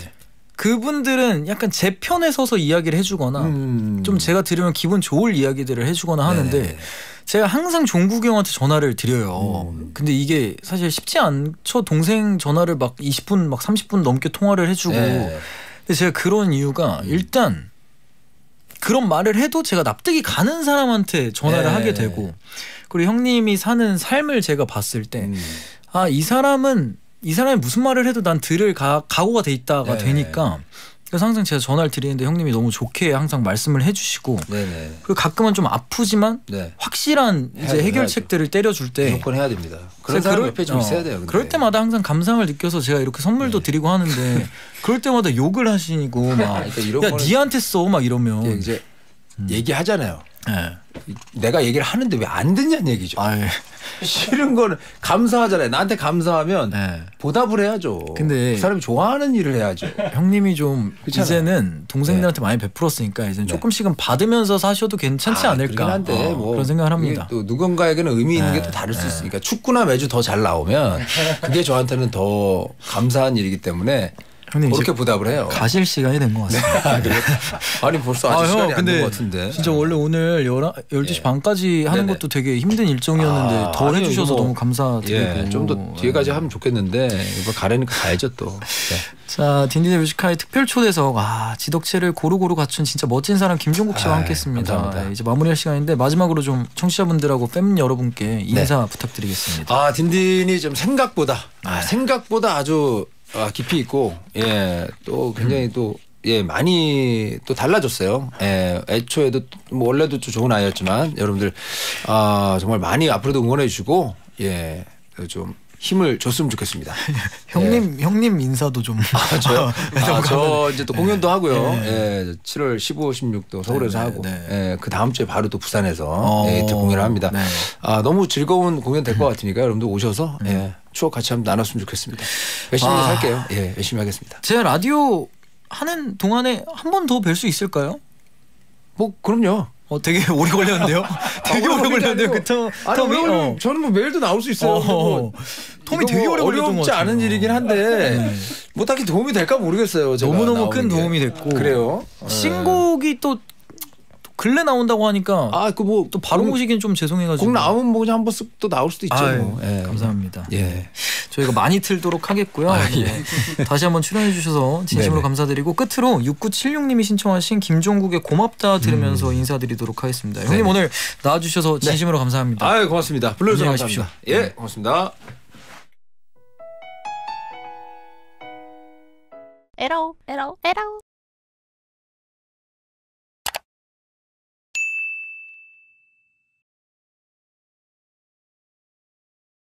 S1: 그분들은 약간 제 편에 서서 이야기를 해주거나
S2: 음.
S1: 좀 제가 들으면 기분 좋을 이야기들을 해주거나 하는데
S2: 네네.
S1: 제가 항상 종국이 형한테 전화를 드려요.
S2: 음.
S1: 근데 이게 사실 쉽지 않죠. 동생 전화를 막 이십 분 막 삼십 분 넘게 통화를 해주고
S2: 네.
S1: 근데 제가 그런 이유가 일단 그런 말을 해도 제가 납득이 가는 사람한테 전화를
S2: 네.
S1: 하게 되고 그리고 형님이 사는 삶을 제가 봤을 때
S2: 음.
S1: 아, 이 사람은 이 사람이 무슨 말을 해도 난 들을 가, 각오가 돼 있다가
S2: 네.
S1: 되니까 그래서 항상 제가 전화를 드리는데 형님이 너무 좋게 항상 말씀을 해주시고
S2: 네네.
S1: 그리고 가끔은 좀 아프지만
S2: 네.
S1: 확실한 이제
S2: 해야죠,
S1: 해결책들을 때려줄 때
S2: 무조건 해야 됩니다. 그런
S1: 제가
S2: 사람
S1: 그럴-
S2: 옆에 좀
S1: 어,
S2: 있어야 돼요. 근데.
S1: 그럴 때마다 항상 감상을 느껴서 제가 이렇게 선물도
S2: 네.
S1: 드리고 하는데 그럴 때마다 욕을 하시고 막
S2: 그러니까 이런
S1: 야
S2: 거는
S1: 니한테 써 막 이러면
S2: 예, 이제 얘기하잖아요.
S1: 네.
S2: 내가 얘기를 하는데 왜 안 듣냐는 얘기죠.
S1: 아유,
S2: 싫은 거는 감사하잖아요. 나한테 감사하면
S1: 네.
S2: 보답을 해야죠.
S1: 근데
S2: 그 사람이 좋아하는 일을 해야죠.
S1: 형님이 좀
S2: 그렇잖아요.
S1: 이제는 동생들한테 많이 베풀었으니까 이제는
S2: 네.
S1: 조금씩은 받으면서 사셔도 괜찮지
S2: 아,
S1: 않을까
S2: 그러긴 한데
S1: 어,
S2: 뭐
S1: 그런 생각을 합니다.
S2: 이게 또 누군가에게는 의미 있는
S1: 네.
S2: 게 또 다를 수 있으니까 축구나 매주 더 잘 나오면 그게 저한테는 더 감사한 일이기 때문에
S1: 형님
S2: 그렇게
S1: 이제
S2: 보답을 해요.
S1: 가실 시간이 된 것 같습니다.
S2: 아, 그래요? 아니 벌써 아직
S1: 아,
S2: 시간이
S1: 형,
S2: 안 된
S1: 근데
S2: 것 같은데.
S1: 진짜 원래 오늘 열두 시
S2: 예.
S1: 반까지 하는
S2: 네네.
S1: 것도 되게 힘든 일정이었는데
S2: 아,
S1: 더
S2: 아니요,
S1: 해주셔서
S2: 이거 뭐,
S1: 너무 감사드리고
S2: 예, 좀 더 뒤에까지 하면 좋겠는데 이거 가려니까 가야죠 또. 네.
S1: 자 딘딘의 뮤지카의 특별 초대석 아 지덕체를 고루고루 갖춘 진짜 멋진 사람 김종국 씨와
S2: 아이,
S1: 함께했습니다.
S2: 감사합니다.
S1: 이제 마무리할 시간인데 마지막으로 좀 청취자분들하고 팬 여러분께 인사 부탁드리겠습니다.
S2: 아 딘딘이 좀 생각보다 아, 생각보다 아주 아, 깊이 있고 예 또 굉장히
S1: 음.
S2: 또 예 많이 또 달라졌어요. 예 애초에도 뭐 원래도 좀 좋은 아이였지만 여러분들 아 정말 많이 앞으로도 응원해 주시고 예 좀 힘을 줬으면 좋겠습니다.
S1: 형님 형님 인사도 좀
S2: 아, 저요?
S1: 좀
S2: 아, 저
S1: 가면-
S2: 이제 또 공연도 하고요.
S1: 네.
S2: 예, 칠월 십오, 십육도 서울에서
S1: 네,
S2: 하고,
S1: 네.
S2: 예, 그 다음 주에 바로 또 부산에서
S1: 어.
S2: 예, 이틀 공연을 합니다.
S1: 네.
S2: 아, 너무 즐거운 공연 될 것 같으니까 여러분들 오셔서 예, 추억 같이 한번 나눴으면 좋겠습니다. 열심히
S1: 아.
S2: 살게요. 예, 열심히 하겠습니다.
S1: 제가 라디오 하는 동안에 한 번 더 뵐 수 있을까요?
S2: 뭐 그럼요.
S1: 어 되게 오래 걸렸는데요. 되게
S2: 아,
S1: 오래 걸렸는데요. 그 텀,
S2: 아니 왜 어. 저는 뭐 매일도 나올 수 있어요. 뭐,
S1: 텀이 되게 오래 걸렸던 것
S2: 어렵지
S1: 같아요.
S2: 않은 일이긴 한데
S1: 네.
S2: 뭐 딱히 도움이 될까 모르겠어요.
S1: 너무 너무 큰
S2: 게.
S1: 도움이 됐고
S2: 그래요.
S1: 신곡이 또 근래 나온다고 하니까
S2: 아 그 뭐
S1: 또 바로 오시긴 좀 죄송해가지고
S2: 곡 나오면 뭐 그냥 한 번씩 또 나올 수도 있죠.
S1: 아유,
S2: 뭐. 예.
S1: 감사합니다.
S2: 예.
S1: 저희가 많이 틀도록 하겠고요.
S2: 아,
S1: 네.
S2: 예.
S1: 다시 한번 출연해 주셔서 진심으로
S2: 네네.
S1: 감사드리고 끝으로 육구칠육님이 신청하신 김종국의 고맙다 들으면서 음. 인사드리도록 하겠습니다. 형님
S2: 네네.
S1: 오늘 나와주셔서 진심으로
S2: 네.
S1: 감사합니다.
S2: 아유 고맙습니다. 불러주셔서
S1: 안녕하십시오.
S2: 감사합니다. 예, 고맙습니다.
S4: 에러 에러 에러